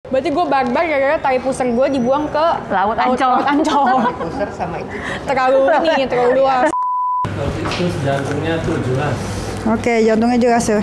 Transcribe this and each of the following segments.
Berarti gue barbar gara-gara tali pusar gue dibuang ke Laut Ancol. Pusar sama itu. terlalu luas. Terus jantungnya tuh jelas. Oke, jantungnya jelas ya.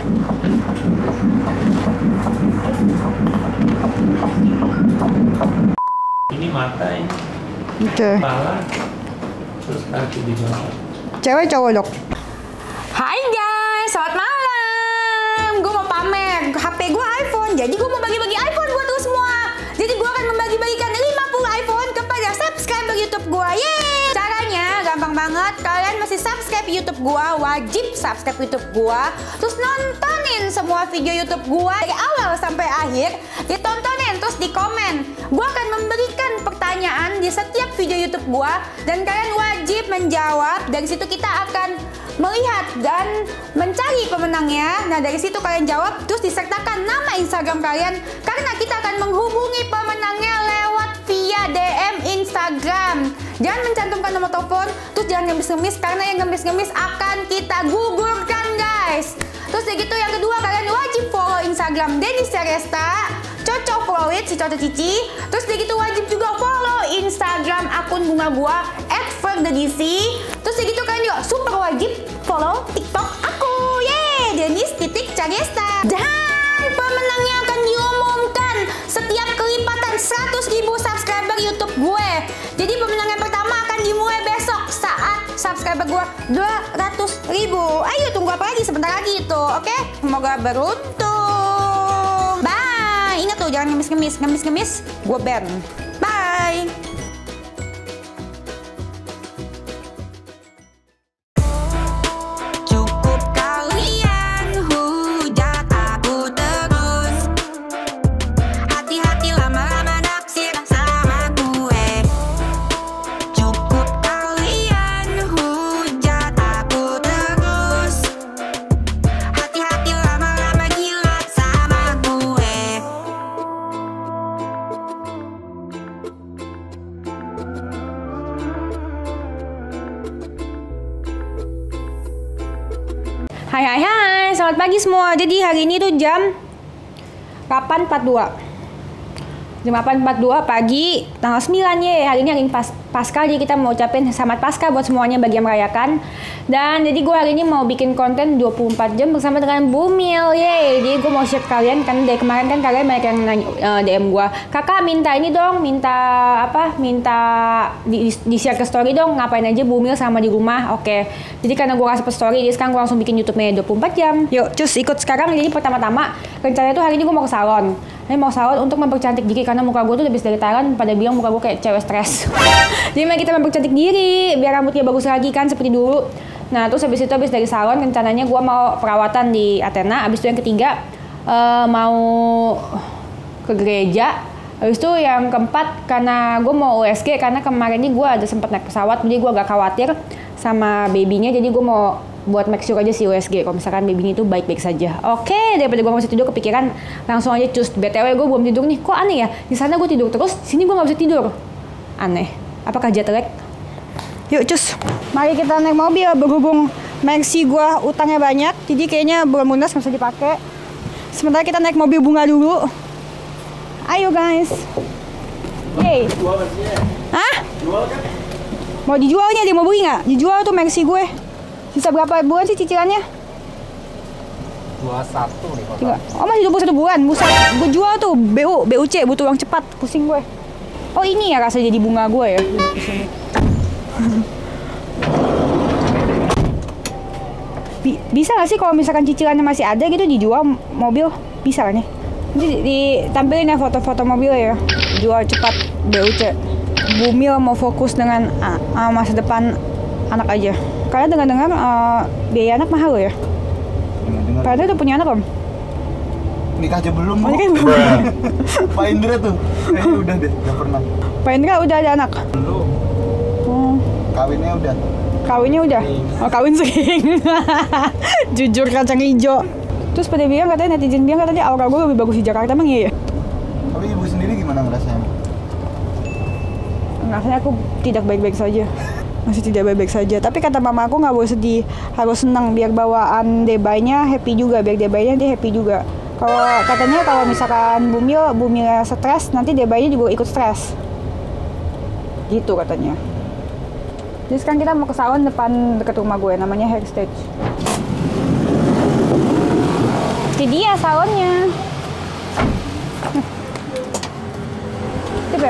Ini mata ini. Oke. Kepala. Terus kaki di bawah. Cewek cowok dok? Hai guys, selamat malam. Gue mau pamer HP gue iPhone. Jadi gue mau bagi-bagi iPhone buat lo semua. Jadi gue akan membagi-bagikan 50 iPhone kepada subscriber YouTube gue. Yeay! Caranya gampang banget. Kalian mesti subscribe YouTube gue, wajib subscribe YouTube gue. Terus nontonin semua video YouTube gue dari awal sampai akhir. Ditontonin, terus di komen. Gue akan memberikan pertanyaan di setiap video YouTube gue dan kalian wajib menjawab. Dari situ kita akan melihat dan mencari pemenangnya. Nah dari situ kalian jawab, terus disertakan nama Instagram kalian karena kita akan menghubungi pemenangnya lewat via DM Instagram. Jangan mencantumkan nomor telepon, terus jangan ngemis-ngemis karena yang ngemis-ngemis akan kita gugurkan guys. Terus begitu yang kedua, kalian wajib follow Instagram Denis Seresta, Cocok follow it si Cocok Cici. Terus begitu wajib juga follow Instagram akun bunga gua @ferdedc. Terus begitu kalian juga super wajib follow TikTok aku. Yeay, Denis.Cagesta. Dan pemenangnya akan diumumkan setiap kelipatan 100.000 subscriber YouTube gue. Jadi pemenang yang pertama akan dimulai besok saat subscriber gue 200.000. Ayo tunggu apa lagi, sebentar lagi itu. Oke, semoga beruntung. Bye. Ingat tuh jangan ngemis-ngemis gue ban. Bye. Cukup kalian hujat aku terus. Hati-hati lama-lama naksir sama gue. Cukup kalian hujat aku terus. Hati-hati lama-lama gila sama gue. Hai, selamat pagi semua. Jadi hari ini tuh jam 8.42. Jam 8.42 pagi tanggal 9 ya. Hari ini hari Paskah, jadi kita mau ucapin selamat Paskah buat semuanya bagi yang merayakan. Dan jadi gue hari ini mau bikin konten 24 jam bersama dengan Bumil. Yeay. Jadi gue mau share ke kalian karena dari kemarin kan kalian banyak yang nanya, DM gue, "Kakak minta ini dong, minta di share ke story dong, ngapain aja Bumil sama di rumah." Oke. Jadi karena gue kasih story, jadi sekarang gue langsung bikin YouTube-nya 24 jam. Yuk, cus ikut sekarang. Jadi pertama-tama rencananya tuh hari ini gue mau ke salon. Ini mau salon untuk mempercantik diri karena muka gue tuh habis dari Thailand pada bilang muka gue kayak cewek stres. Jadi mari kita mempercantik diri biar rambutnya bagus lagi kan seperti dulu. Nah terus habis dari salon rencananya gue mau perawatan di Athena. Habis itu yang ketiga mau ke gereja. Habis itu yang keempat karena gue mau USG karena kemarin ini gue ada sempat naik pesawat, jadi gue agak khawatir sama babynya, jadi gue mau buat make sure aja si USG kalau misalkan baby itu baik-baik saja. Oke, daripada gue masih tidur kepikiran, langsung aja cus. BTW gue belum tidur nih. Kok aneh ya? Di sana gue tidur terus, sini gue nggak bisa tidur. Aneh. Apakah jet lag? Yuk cus. Mari kita naik mobil. Berhubung Mercy gue utangnya banyak, jadi kayaknya belum lunas, nggak bisa dipakai. Sementara kita naik mobil bunga dulu. Ayo guys. Yeay. Hah? Mau dijualnya, dia mau beli nggak? Dijual tuh Mercy gue. Bisa berapa bulan sih cicilannya? 21 nih Pak. Oh masih 21 bulan, buset. Gue jual tuh BUC, butuh uang cepat, pusing gue. Oh ini ya rasa jadi bunga gue ya. Bisa gak sih kalau misalkan cicilannya masih ada gitu dijual mobil? Bisa kan ya? Nanti ditampilin ya foto-foto mobil ya. Jual cepat BUC. Bumil mau fokus dengan masa depan anak aja. Karena dengar-dengar biaya anak mahal loh ya. Padahal udah punya anak om? Nikah aja belum. Oh, nikah belum. Pak Indra tuh, kayaknya udah deh, udah pernah. Pak Indra udah ada anak? Belum. Kawinnya udah. Kawinnya udah? Oh kawin sering. Jujur kacang hijau. Terus pada bilang katanya, netizen bilang katanya aura gue lebih bagus di Jakarta, emang iya ya? Tapi ibu sendiri gimana ngerasanya? Rasanya aku tidak baik-baik saja. Masih tidak baik-baik saja. Tapi kata mama aku nggak boleh sedih, harus senang biar bawaan debaynya happy juga, biar debaynya dia happy juga. Kalau katanya kalau misalkan Bumil stres, nanti dia bayinya juga ikut stres. Gitu katanya. Jadi sekarang kita mau ke salon depan dekat rumah gue, namanya Heritage. Ini dia salonnya. Coba.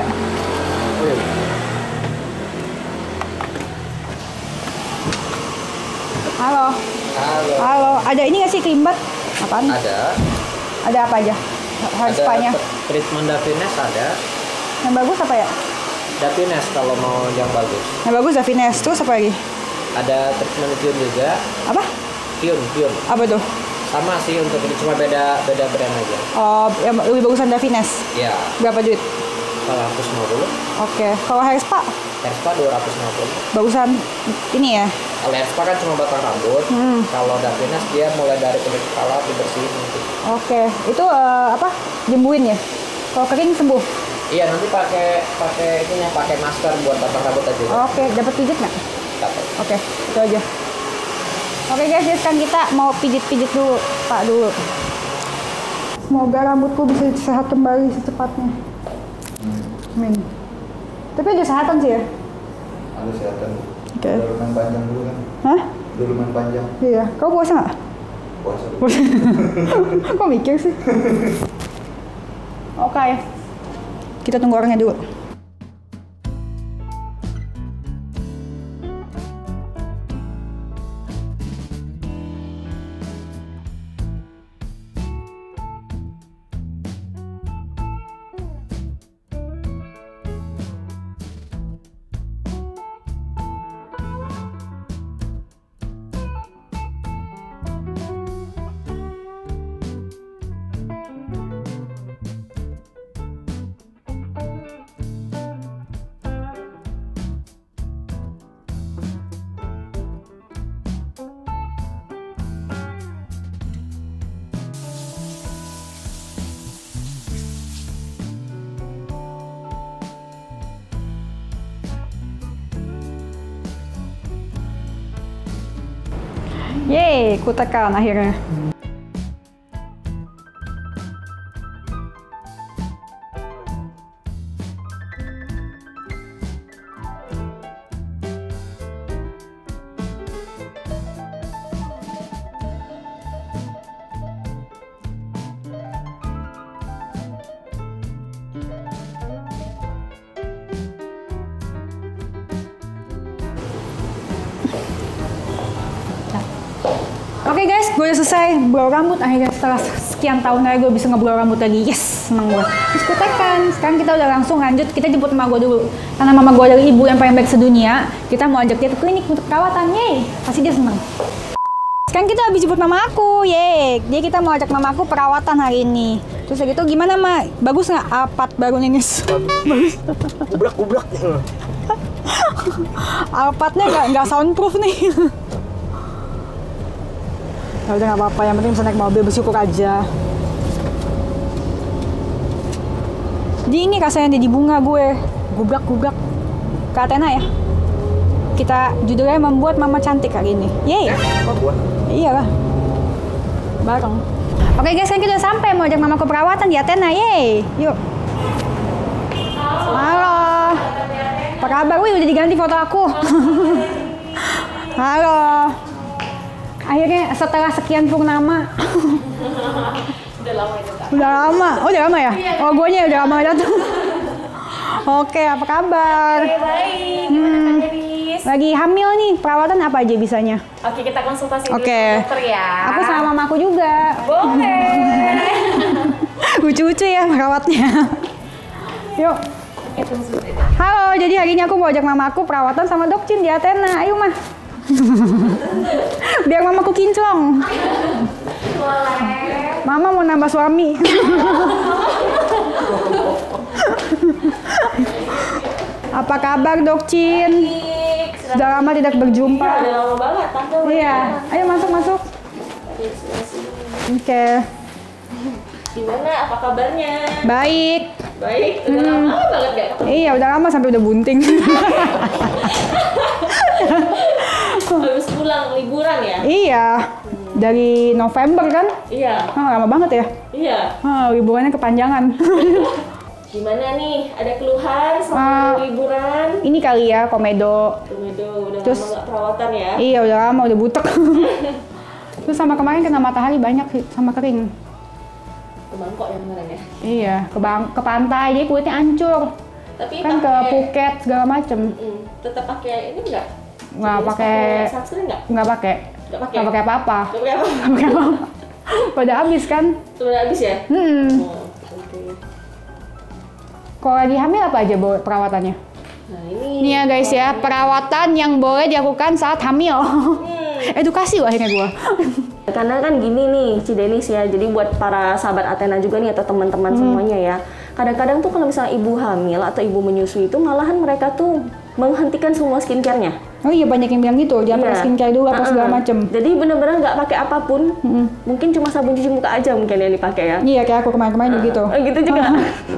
Halo. Halo. Ada ini nggak sih krimbat? Apaan? Ada apa aja? Hair spa-nya. Treatment Davines ada. Yang bagus apa ya? Davines kalau mau yang bagus. Yang bagus Davines. Terus apa lagi? Ada treatment Pion juga. Apa? Pion. Apa tuh? Sama sih untuk ini, cuma beda brand aja. Oh, yang lebih bagusan Davines. Iya. Berapa duit? 450. Oke. Kalau hair spa? Hair spa 250. Bagusan ini ya? Kalau hair spa kan cuma batang rambut. Kalau Davines dia mulai dari kulit kepala dibersihin gitu. Oke. Itu apa? Jembuin ya? Kalau kering sembuh? Iya, nanti pakai ininya, pakai masker buat batang rambut aja. Oke. Dapat pijit nggak? Dapat. Oke. Itu aja. Oke guys, jadi sekarang kita mau pijit-pijit dulu, Pak dulu. Semoga rambutku bisa sehat kembali secepatnya. Amin. Tapi ada kesehatan sih ya? Ada kesehatan. Oke. Udah lumayan panjang dulu kan? Hah? Udah lumayan panjang. Iya. Kau puasa nggak? Puasa. Kok mikir sih? Oke. Kita tunggu orangnya dulu. Yeay, ku tekan akhirnya. Oke guys, gue udah selesai blow rambut. Akhirnya setelah sekian tahun lagi gue bisa ngeblow rambut lagi. Yes, seneng gue. Terus gue tekan. Sekarang kita udah langsung lanjut. Kita jemput mama gue dulu. Karena mama gue adalah ibu yang paling baik sedunia. Kita mau ajak dia ke klinik untuk perawatan. Yeay, pasti dia seneng. Sekarang kita habis jemput mama aku. Yeay, jadi kita mau ajak mama aku perawatan hari ini. Terus gitu, gimana Ma? Bagus nggak Alphard baru Ninis? Bagus. Gubrak. Alphardnya nggak soundproof nih. Ya udah nggak apa-apa, yang penting bisa naik mobil, bersyukur aja. Jadi ini rasanya jadi bunga gue, gubrak. Ke Athena ya. Kita judulnya membuat mama cantik hari ini. Yeay. Iyalah. Bareng. Oke guys, sekarang kita udah sampai mau ajak mamaku perawatan di Athena. Yeay. Yuk. Halo. Apa kabar? Wih, udah diganti foto aku. Halo. Akhirnya setelah sekian purnama. Udah lama. Oh, udah lama ya? Oh, guanya udah lama datang. Oke, apa kabar? Oke, baik. Lagi hamil nih, perawatan apa aja bisanya? Oke, kita konsultasi dulu Oke. sama dokter ya. Aku sama mamaku juga. Boleh. Lucu-lucu ya perawatnya. Yuk. Halo, jadi hari ini aku mau ajak mamaku perawatan sama Dokcin di Athena. Ayo, Mah. Biar mamaku kinclong. Boleh. Mama mau nambah suami. Apa kabar Dokcin? Sudah lama tidak berjumpa. Iya, udah lama banget, Tante. Iya, ayo masuk. Oke. Gimana? Apa kabarnya? Baik. Baik, udah lama banget gak ketemu. Iya, udah lama sampai udah bunting. Habis pulang liburan ya? Iya. Dari November kan? Iya. Lama banget ya? Iya. Liburannya kepanjangan. Gimana nih? Ada keluhan sama liburan? Ini kali ya, komedo. Komedo udah Terus- lama nggak perawatan ya? Iya, udah lama, udah butek. Terus sama kemarin kena matahari banyak sih, sama kering. Ke Bangkok ya kemarin ya? Iya, ke pantai, jadi kulitnya hancur. Tapi Kan ke Phuket segala macem. tetap pakai ini nggak? Nggak Jenis pakai, sunscreen nggak? nggak pakai. Nggak pakai? Nggak pakai apa-apa. Nggak pakai apa? Nggak pakai apa-apa. Pada habis kan? Sudah habis ya? Oh, oke. Kalau lagi hamil apa aja perawatannya? Nah ini. Nih ya guys ya, perawatan yang boleh dilakukan saat hamil. Edukasi loh akhirnya gue. Karena kan gini nih, Cidenis ya, jadi buat para sahabat Athena juga nih atau teman-teman semuanya ya, kadang-kadang tuh kalau misalnya ibu hamil atau ibu menyusui itu malahan mereka tuh menghentikan semua skincare-nya. Oh iya, banyak yang bilang gitu, jangan pakai skincare dulu apa segala macem. Jadi bener-bener nggak pakai apapun, mungkin cuma sabun cuci muka aja mungkin yang dipakai ya. Iya, kayak aku kemarin-kemarin gitu. Gitu juga.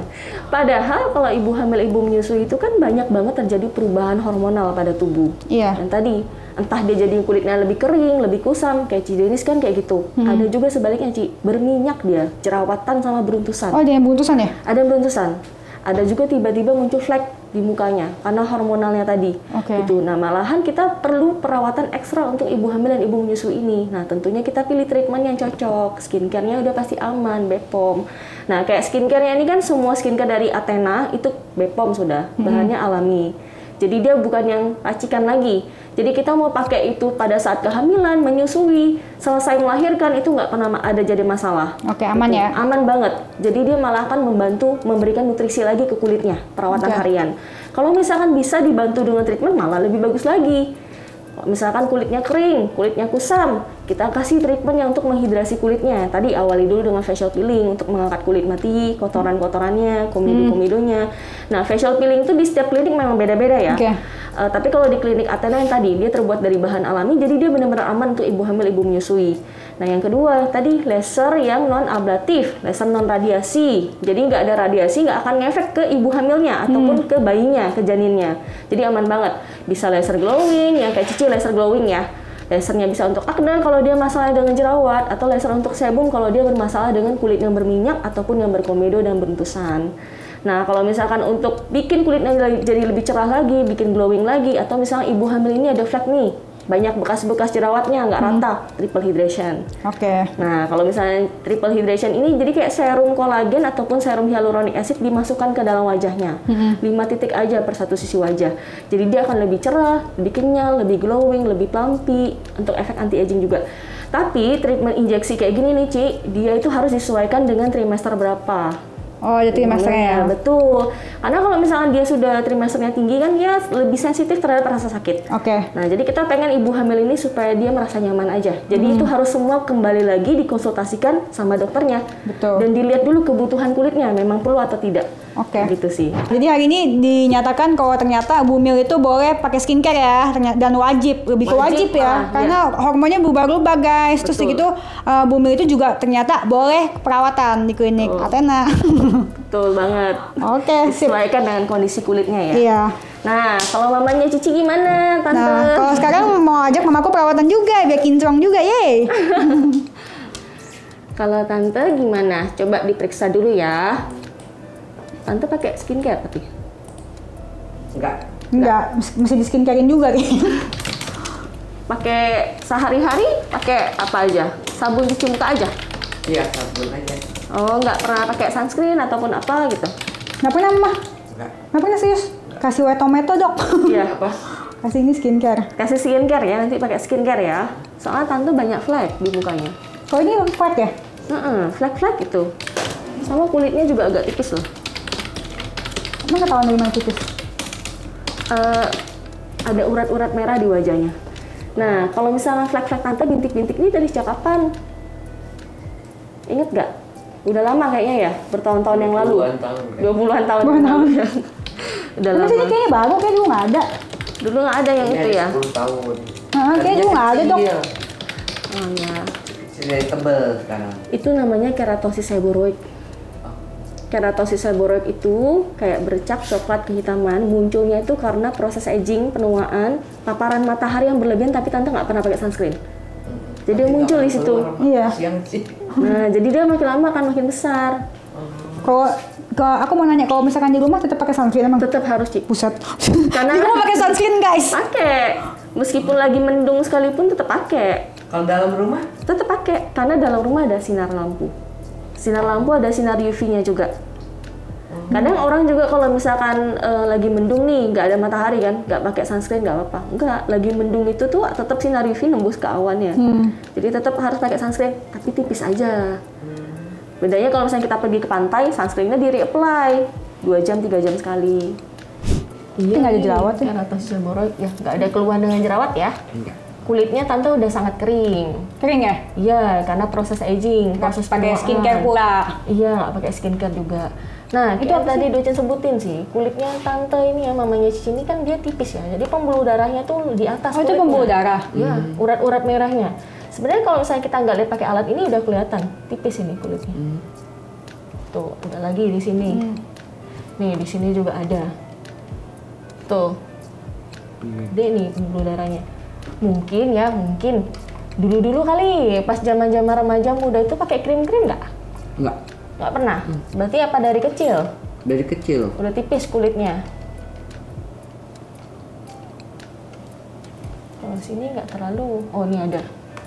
Padahal kalau ibu hamil, ibu menyusui itu kan banyak banget terjadi perubahan hormonal pada tubuh. Iya. Dan tadi entah dia jadi kulitnya lebih kering, lebih kusam, kayak Cidenis kan kayak gitu. Ada juga sebaliknya Ci, berminyak dia, jerawatan sama beruntusan. Oh, ada yang buntusan ya? Ada yang beruntusan. Ada juga tiba-tiba muncul flek di mukanya karena hormonalnya tadi. Oke. Gitu. Nah, malahan kita perlu perawatan ekstra untuk ibu hamil dan ibu menyusui ini. Nah, tentunya kita pilih treatment yang cocok. Skincare-nya udah pasti aman, Bepom. Nah, kayak skincare-nya ini kan semua skincare dari Athena itu Bepom sudah. Bahannya alami. Jadi dia bukan yang racikan lagi. Jadi kita mau pakai itu pada saat kehamilan, menyusui, selesai melahirkan itu nggak pernah ada jadi masalah. Oke, aman ya? Aman banget. Jadi dia malah akan membantu memberikan nutrisi lagi ke kulitnya, perawatan harian. Kalau misalkan bisa dibantu dengan treatment malah lebih bagus lagi. Misalkan kulitnya kering, kulitnya kusam, kita kasih treatment yang untuk menghidrasi kulitnya. Tadi awali dulu dengan facial peeling untuk mengangkat kulit mati, kotoran-kotorannya, komedo-komedonya. Nah, facial peeling itu di setiap klinik memang beda-beda ya. Oke. Tapi kalau di klinik Athena yang tadi, dia terbuat dari bahan alami, jadi dia benar-benar aman untuk ibu hamil, ibu menyusui. Nah, yang kedua, tadi laser yang non-ablatif, laser non-radiasi. Jadi nggak ada radiasi, nggak akan ngefek ke ibu hamilnya, ataupun ke bayinya, ke janinnya. Jadi aman banget. Bisa laser glowing, yang kayak Cici laser glowing ya. Lasernya bisa untuk akne kalau dia masalah dengan jerawat, atau laser untuk sebum kalau dia bermasalah dengan kulit yang berminyak, ataupun yang berkomedo dan beruntusan. Nah, kalau misalkan untuk bikin kulitnya jadi lebih cerah lagi, bikin glowing lagi, atau misalnya ibu hamil ini ada flek nih, banyak bekas-bekas jerawatnya, nggak rata, triple hydration. Oke. Nah, kalau misalnya triple hydration ini jadi kayak serum kolagen ataupun serum hyaluronic acid dimasukkan ke dalam wajahnya. 5 titik aja per satu sisi wajah. Jadi dia akan lebih cerah, lebih kenyal, lebih glowing, lebih plumpy, untuk efek anti-aging juga. Tapi treatment injeksi kayak gini nih, Ci, dia itu harus disesuaikan dengan trimester berapa. Oh, ada trimesternya ya? Betul. Karena kalau misalnya dia sudah trimesternya tinggi kan dia lebih sensitif terhadap rasa sakit. Oke. Nah, jadi kita pengen ibu hamil ini supaya dia merasa nyaman aja. Jadi itu harus semua kembali lagi dikonsultasikan sama dokternya. Betul. Dan dilihat dulu kebutuhan kulitnya, memang perlu atau tidak. Oke. Gitu sih. Jadi hari ini dinyatakan kalau ternyata bumil itu boleh pakai skincare ya, dan wajib, lebih ke wajib ya, karena hormonnya berubah-ubah guys. Terus gitu bumil itu juga ternyata boleh perawatan di klinik Athena. Betul banget. Oke, sip. Disesuaikan dengan kondisi kulitnya ya. Iya. Nah, kalau mamanya Cici gimana, Tante? Nah, kalau sekarang mau ajak mamaku perawatan juga, biar kinclong juga, yeay. Kalau Tante gimana? Coba diperiksa dulu ya. Tante pakai skincare tapi? Enggak, mesti di skincarein juga kayaknya. Pakai sehari-hari pakai apa aja? Sabun cuci muka aja? Iya, sabun aja. Oh, nggak pernah pakai sunscreen ataupun apa gitu? Nggak pernah, Mah? Enggak. Nggak pernah serius? Kasih white tomato, dok. Iya. Apa? Kasih ini skincare. Kasih skincare ya, nanti pakai skincare ya. Soalnya Tante banyak flek di mukanya. Kalau ini flat ya? Flek-flek itu. Sama kulitnya juga agak tipis loh. Emang ketahuan dari mana tipis? Ada urat-urat merah di wajahnya. Nah, kalau misalnya flek-flek Tante bintik-bintik ini dari sejak kapan? Ingat nggak? Udah lama kayaknya ya, bertahun-tahun yang lalu. 20-an tahun. 20-an tahun. Udah Tapi lama. sini kayaknya baru, kayak dulu nggak ada. Dulu nggak ada yang itu ya? 10 tahun. Kayak dulu nggak ada, dok. Oh ya. Sudah tebel sekarang. Itu namanya keratosis seboroid. Keratosis seboroid itu kayak bercak coklat kehitaman, munculnya itu karena proses aging, penuaan, paparan matahari yang berlebihan tapi Tante nggak pernah pakai sunscreen. Jadi dia muncul di situ. Iya. Siang sih. Nah, jadi dia makin lama akan makin besar. Kalau aku mau nanya, kalau misalkan di rumah tetap pakai sunscreen emang? Tetap harus, Ci. Pusat. Karena Di rumah pakai sunscreen, guys. pakai. Meskipun lagi mendung sekalipun tetap pakai. Kalau dalam rumah? Tetap pakai karena dalam rumah ada sinar lampu. Sinar lampu ada sinar UV-nya juga. Kadang orang juga kalau misalkan lagi mendung nih, nggak ada matahari kan, nggak pakai sunscreen nggak apa-apa. Enggak, lagi mendung itu tuh tetap sinar UV nembus ke awannya. Jadi tetap harus pakai sunscreen, tapi tipis aja. Bedanya kalau misalnya kita pergi ke pantai, sunscreen-nya di reapply 2 jam 3 jam sekali. Iya, nggak ada jerawat ya? Keratosis ya, nggak ada keluhan dengan jerawat ya. Kulitnya tante udah sangat kering. Kering ya? Iya, karena proses aging, proses Pakai penuaan. skincare pula. Iya, nggak pakai skincare juga. Nah, itu yang tadi Docen sebutin sih, kulitnya tante ini ya, mamanya Cici ini kan dia tipis ya, jadi pembuluh darahnya tuh di atas Oh, itu kulitnya. pembuluh darah? Iya, urat-urat merahnya. Sebenarnya kalau misalnya kita nggak lihat pakai alat ini udah kelihatan tipis ini kulitnya. Tuh, ada lagi di sini. Nih, di sini juga ada. Tuh. Gede nih pembuluh darahnya. Mungkin dulu-dulu kali pas zaman-zaman remaja muda itu pakai krim-krim nggak? Enggak. Nggak pernah. Berarti apa dari kecil? Dari kecil. Udah tipis kulitnya. Kalau sini nggak terlalu. Oh, ini ada.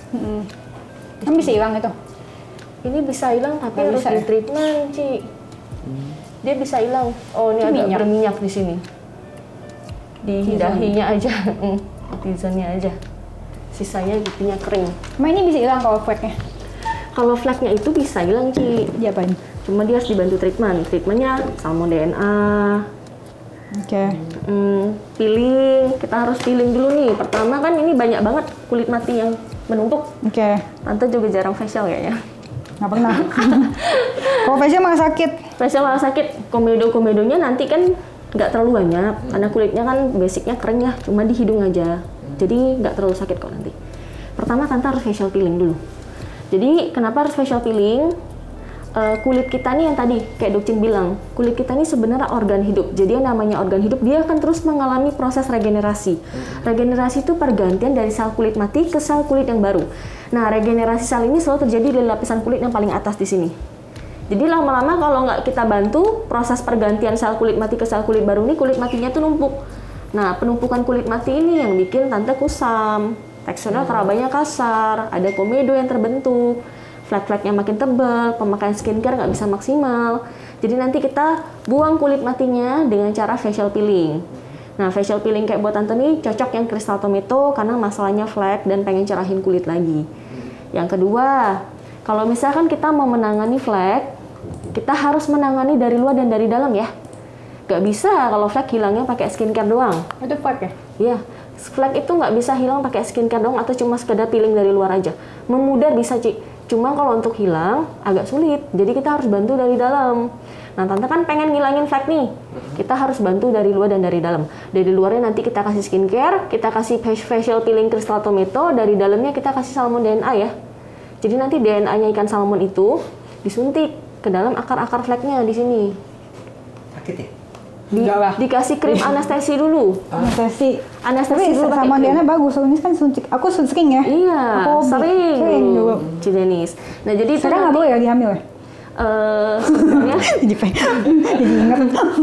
Kan bisa hilang itu? Ini bisa hilang tapi Nggak harus bisa di ya? treatment, Ci. Dia bisa hilang. Oh, ini Itu agak minyak. berminyak di sini. Di dahinya aja, T-zone-nya aja. Sisanya giginya kering. Emang ini bisa hilang kalau flek-nya? Kalau flek-nya itu bisa hilang, Ci. Diapain? Cuma dia harus dibantu treatment. Treatmentnya salmon DNA, Oke. peeling. Kita harus peeling dulu nih. Pertama kan ini banyak banget kulit mati yang menumpuk. Oke. Tante juga jarang facial kayaknya. Nggak pernah. Kalau facial malah sakit. Facial malah sakit. Komedo-komedonya nanti kan nggak terlalu banyak. Karena kulitnya kan basicnya kering ya. Cuma di hidung aja. Jadi nggak terlalu sakit kok nanti. Pertama tante harus facial peeling dulu. Jadi kenapa harus facial peeling? Kulit kita nih yang tadi kayak Dokcin bilang, kulit kita ini sebenarnya organ hidup. Jadi yang namanya organ hidup dia akan terus mengalami proses regenerasi. Regenerasi itu pergantian dari sel kulit mati ke sel kulit yang baru. Nah, regenerasi sel ini selalu terjadi di lapisan kulit yang paling atas di sini. Jadi lama-lama kalau nggak kita bantu proses pergantian sel kulit mati ke sel kulit baru ini, kulit matinya tuh numpuk. Nah, penumpukan kulit mati ini yang bikin tante kusam, teksturnya kerabanya kasar, ada komedo yang terbentuk. Flek-fleknya makin tebal, pemakaian skincare nggak bisa maksimal. Jadi nanti kita buang kulit matinya dengan cara facial peeling. Nah, facial peeling kayak buat tante nih cocok yang Crystal Tomato karena masalahnya flek dan pengen cerahin kulit lagi. Yang kedua, kalau misalkan kita mau menangani flek, kita harus menangani dari luar dan dari dalam ya. Nggak bisa kalau flek hilangnya pakai skincare doang. Itu flek ya? Iya, flek itu nggak bisa hilang pakai skincare doang atau cuma sekedar peeling dari luar aja. Memudar bisa, Ci. Cuma kalau untuk hilang agak sulit, jadi kita harus bantu dari dalam. Nah, tante kan pengen ngilangin flek nih, kita harus bantu dari luar dan dari dalam. Dari luarnya nanti kita kasih skincare, kita kasih facial peeling Crystal Tomato, dari dalamnya kita kasih salmon DNA ya. Jadi nanti DNA-nya ikan salmon itu disuntik ke dalam akar-akar fleknya di sini. Sakit ya? Dikasih krim anestesi dulu. Anestesi. Anestesi Tapi dulu pakai sama krim. dia bagus. Soalnya kan suntik. Aku sering ya. Iya, Aku sering dulu. Cidenis. Nah, jadi itu Sekarang nggak boleh lagi hamil ya? sebenarnya Jadi jadi inget.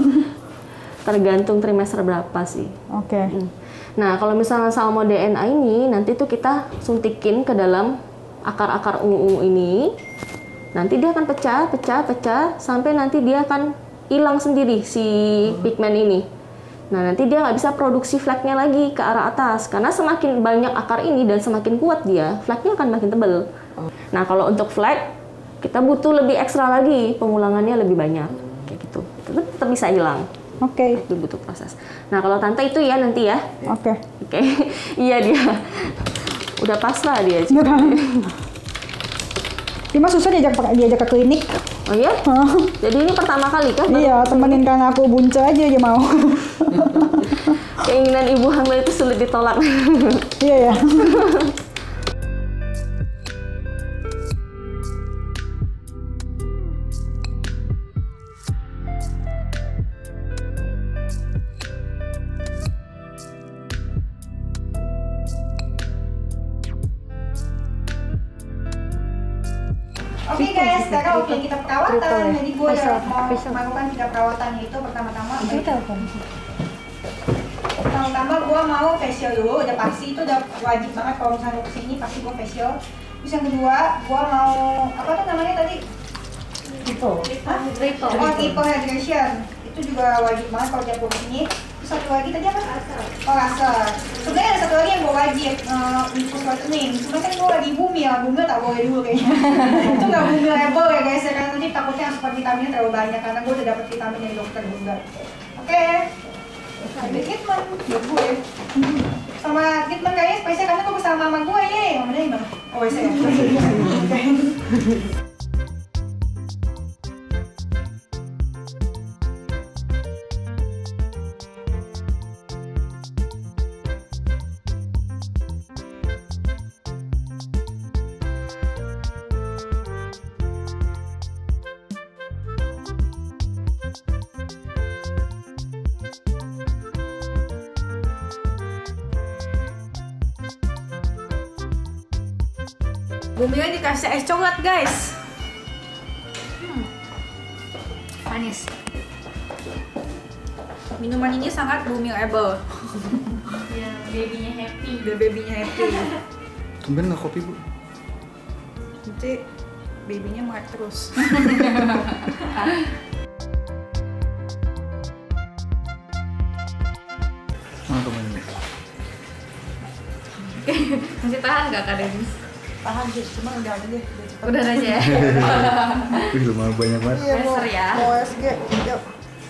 tergantung trimester berapa sih. Oke. Nah, kalau misalnya salmon DNA ini nanti tuh kita suntikin ke dalam akar-akar ungu-ungu ini. Nanti dia akan pecah sampai nanti dia akan hilang sendiri si pigmen ini. Nah, nanti dia nggak bisa produksi fleknya lagi ke arah atas karena semakin banyak akar ini dan semakin kuat dia, fleknya akan makin tebal. Nah, kalau untuk flek kita butuh lebih ekstra lagi, pengulangannya lebih banyak kayak gitu. Tetap bisa hilang. Oke. Itu butuh proses. Nah, kalau tante itu ya nanti ya. Oke. Oke. Iya dia. Udah pasrah dia. Cuma susah diajak ke klinik. Oh iya? Jadi ini pertama kali kah? Iya, temenin karena aku bunca aja dia mau. Keinginan ibu hamil itu sulit ditolak. Iya ya. bikin kita perawatan. Jadi gue mau melakukan 3 perawatan, yaitu pertama-tama gue mau facial dulu, udah pasti itu udah wajib banget kalau misalnya lo kesini pasti gue facial. Terus yang kedua, gue mau apa tuh namanya tadi? Triple hydration. Itu juga wajib banget kalau tiap gue kesini. Terus satu lagi tadi apa? Laser. Sebenarnya ada satu lagi yang gue wajib, liquid whitening. Sebenarnya kan gue lagi bumil tak boleh dulu kayaknya. Itu nggak bumilable ya guys, ya, karena nanti takutnya asupan vitaminnya terlalu banyak karena gue udah dapet vitamin dari dokter juga. Oke. Ada treatment buat gue. Sama treatment kayaknya spesial karena gue bersama mama gue ya. Mamanya gimana? Oh saya. Oke. Bumilnya dikasih es coklat guys. Manis. Minuman ini sangat bumilable. Ya, babynya happy. Biar babynya happy. Tumben nggak kopi bu? Nanti babynya melek terus. Mana temennya? Masih tahan nggak Kak Dennis? Tahan sih, cuma udah aja deh. Udah aja ya. Wih lumayan banyak banget. Iya, Laser ya. Mau SG, yuk.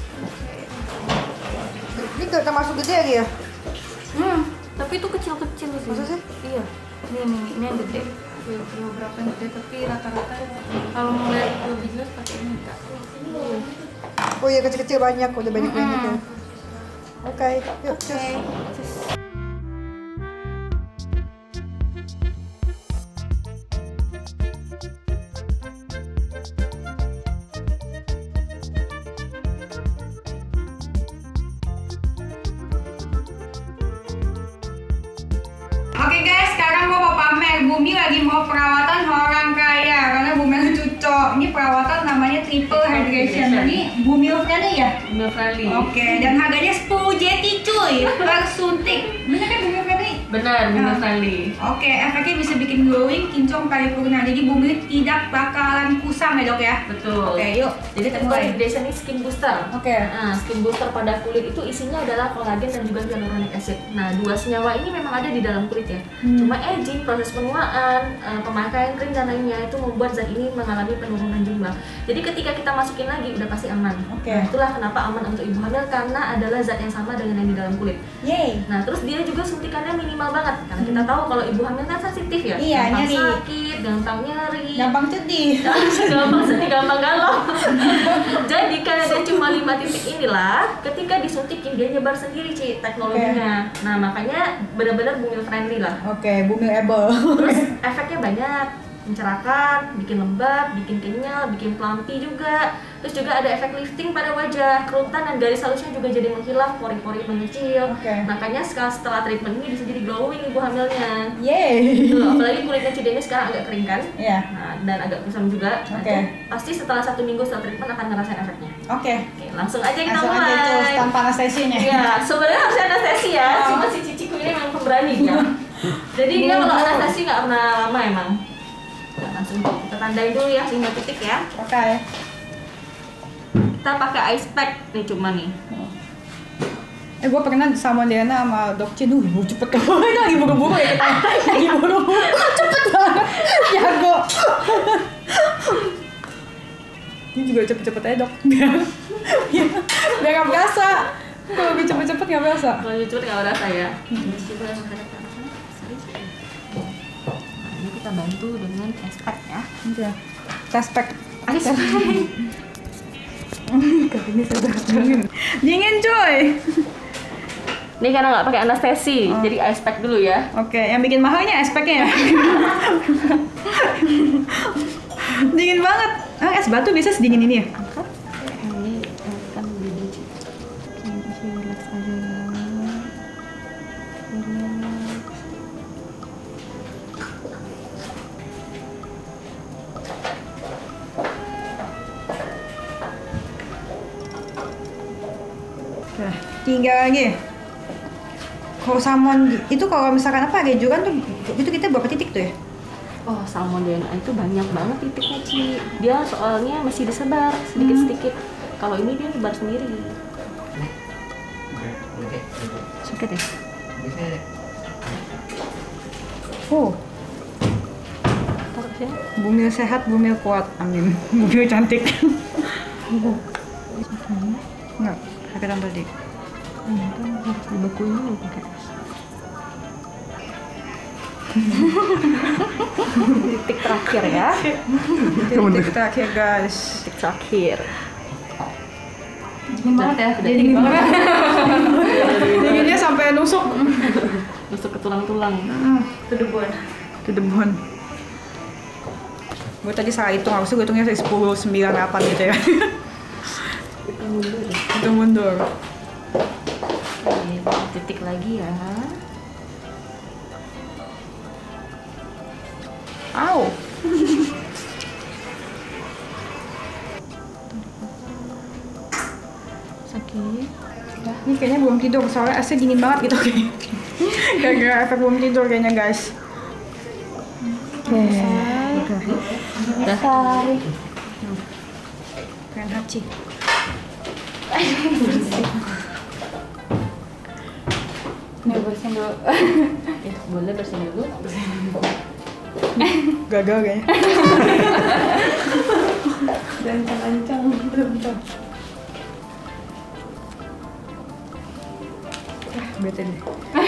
Ini termasuk gede lagi ya? Tapi itu kecil-kecil sih. Masa sih? Iya. Ini yang gede. Beberapa yang gede, tapi rata-rata kalau mau lihat lebih jelas pakai ini Kak. Oh iya kecil-kecil banyak, udah banyak-banyak ya. Oke, yuk cus. Oke guys, sekarang gue mau pamer. Bumi lagi mau perawatan orang kaya karena Bumi lagi cucok. Ini perawatan namanya triple hydration. Ini Bumi friendly ya? Bumil friendly. Oke, dan harganya 10 JT cuy per suntik. Bener kan Bumi friendly? Benar, bumil friendly. Oke, efeknya bisa bikin glowing, kinclong, paripurna. Jadi Bumi tidak bakalan kusam ya dok ya? Betul. Oke, yuk. Jadi triple hydration ini skin booster. Oke. Nah, skin booster pada kulit itu isinya adalah kolagen dan juga hyaluronic acid. Nah, 2 senyawa ini memang ada di dalam kulit ya. Cuma aging, proses penuaan, pemakaian krim dan lainnya itu membuat zat ini mengalami penurunan jumlah. Jadi ketika kita masukin lagi udah pasti aman. Oke. Nah, itulah kenapa aman untuk ibu hamil karena adalah zat yang sama dengan yang di dalam kulit. Yeay. Nah, terus dia juga suntikannya minimal banget karena kita tahu kalau ibu hamil kan sensitif ya. Iya, gampang nyeri. sakit, gampang nyeri. Gampang sedih. Gampang sedih, gampang galau. Jadi karena dia cuma 5 titik inilah, ketika disuntikin dia nyebar sendiri Ci teknologinya. Nah makanya benar-benar bumil friendly lah. Oke, Bumilable. Terus efeknya banyak, mencerahkan, bikin lembab, bikin kenyal, bikin plumpy juga. Terus juga ada efek lifting pada wajah, kerutan dan garis halusnya juga jadi menghilang, pori-pori mengecil. Oke. Makanya setelah treatment ini bisa jadi glowing ibu hamilnya. Yeay. Tuh, apalagi kulitnya Cideni sekarang agak kering kan? Iya. Nah, dan agak kusam juga. Nah, Oke. itu pasti setelah 1 minggu setelah treatment akan ngerasain efeknya. Oke. Oke, langsung aja kita Langsung mulai. aja cus, tanpa anestesinya. Iya, sebenarnya harusnya anestesi ya. Oh. Cuma si ciciku ini memang pemberani ya. Jadi dia kalau anestesi nggak pernah lama emang. Nah, langsung kita tandain dulu ya 5 titik ya. Oke. Kita pakai ice pack nih cuma nih. Gue pernah sama Diana sama Dok Cin, cepet banget, itu lagi buru-buru ya kita. Lagi buru-buru, cepet banget, jago. Ini juga cepet-cepet aja dok, biar gak berasa. Kalau lebih cepet-cepet gak berasa. Kalau jujur nggak berasa ya. Coba menghadap ke arah sana. Nah, ini kita bantu dengan ice pack ya. Respect. Ice pack. Ini sudah dingin cuy. Ini karena nggak pakai anestesi, jadi ice pack dulu ya. Oke, yang bikin mahalnya es packnya ya. Dingin banget. Es batu bisa sedingin ini ya? Ini kan beda sih. Relax aja ya. Relax. Oke, 3 lagi. Kalau salmon itu kalau misalkan apa rejuran tuh itu kita berapa titik tuh ya? Oh, salmon DNA itu banyak banget titiknya, Ci. Dia soalnya masih disebar sedikit-sedikit. Kalau ini dia nyebar sendiri. Sakit ya? Oh, Taruh sini. bumil sehat, bumil kuat. Amin. Bumil cantik. Enggak, sakitan tadi. Harus dibekuin dulu pakai es. Titik terakhir ya. Titik terakhir guys. Titik terakhir. Dingin banget ya? Udah dingin banget. Dinginnya sampai nusuk. Masuk ke tulang-tulang. To the bone. Gue tadi salah hitung, harusnya gue hitungnya 10, 9, 8 gitu ya. Hitung mundur. Oke, titik lagi ya. Au. Sakit. Ini kayaknya belum tidur, soalnya AC dingin banget gitu. Gara-gara efek belum tidur kayaknya guys. Oke. Selesai. Keren haci. Nih bersihin dulu. Boleh bersihin dulu. Gagal kayaknya. Ancang-ancang. Bentar. Bete deh.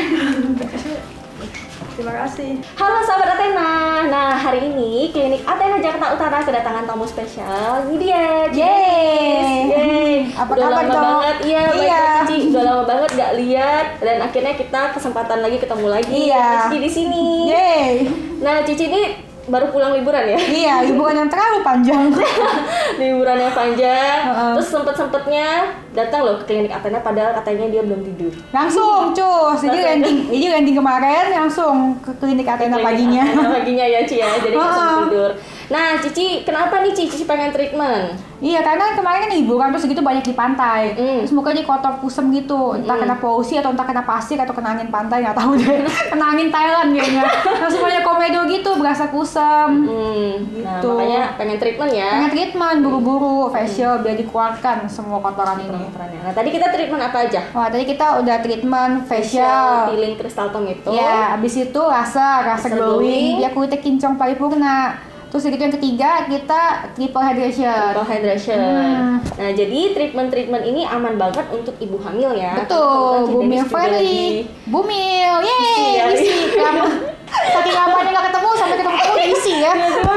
Terima kasih. Halo sahabat Athena. Nah, hari ini klinik Athena Jakarta Utara kedatangan tamu spesial. Ini dia. Yeay. Apa Udah kabar lama dong? banget. Iya, Iya. baik Cici. Udah lama banget gak lihat dan akhirnya kita kesempatan lagi ketemu lagi. Iya. Cici di sini. Yeay. Nah, Cici ini baru pulang liburan ya. Iya, liburan yang terlalu panjang. Liburan yang panjang. Heeh. Terus sempet-sempetnya datang loh ke klinik Athena padahal katanya dia belum tidur. Langsung cus, jadi landing kemarin langsung ke klinik Athena paginya. Paginya ya Ci ya, jadi langsung Heeh. tidur. Nah Cici, kenapa nih Cici pengen treatment? Iya, karena kemarin kan liburan terus gitu banyak di pantai. Mm. Terus mukanya kotor kusem gitu. Entah kena polusi atau entah kena pasir atau kena angin pantai, nggak tahu deh. Kena angin Thailand kayaknya. Terus semuanya komedo gitu, berasa kusem. Nah Gitu. makanya pengen treatment ya. Pengen treatment buru-buru, facial biar dikeluarkan semua kotoran ini. Nah tadi kita treatment apa aja? Wah, tadi kita udah treatment facial. Peeling Crystal Tomato. Ya, abis itu rasa Laser glowing, glowing. biar kulitnya kinclong paripurna. Terus gitu yang ketiga kita triple hydration. Triple hydration. Hmm. Nah jadi treatment ini aman banget untuk ibu hamil ya. Betul, Karena bumil juga friendly. lagi- Bumil, Isi yeay, ya. isi. Saking lamanya nggak ketemu sampai ketemu udah isi ya.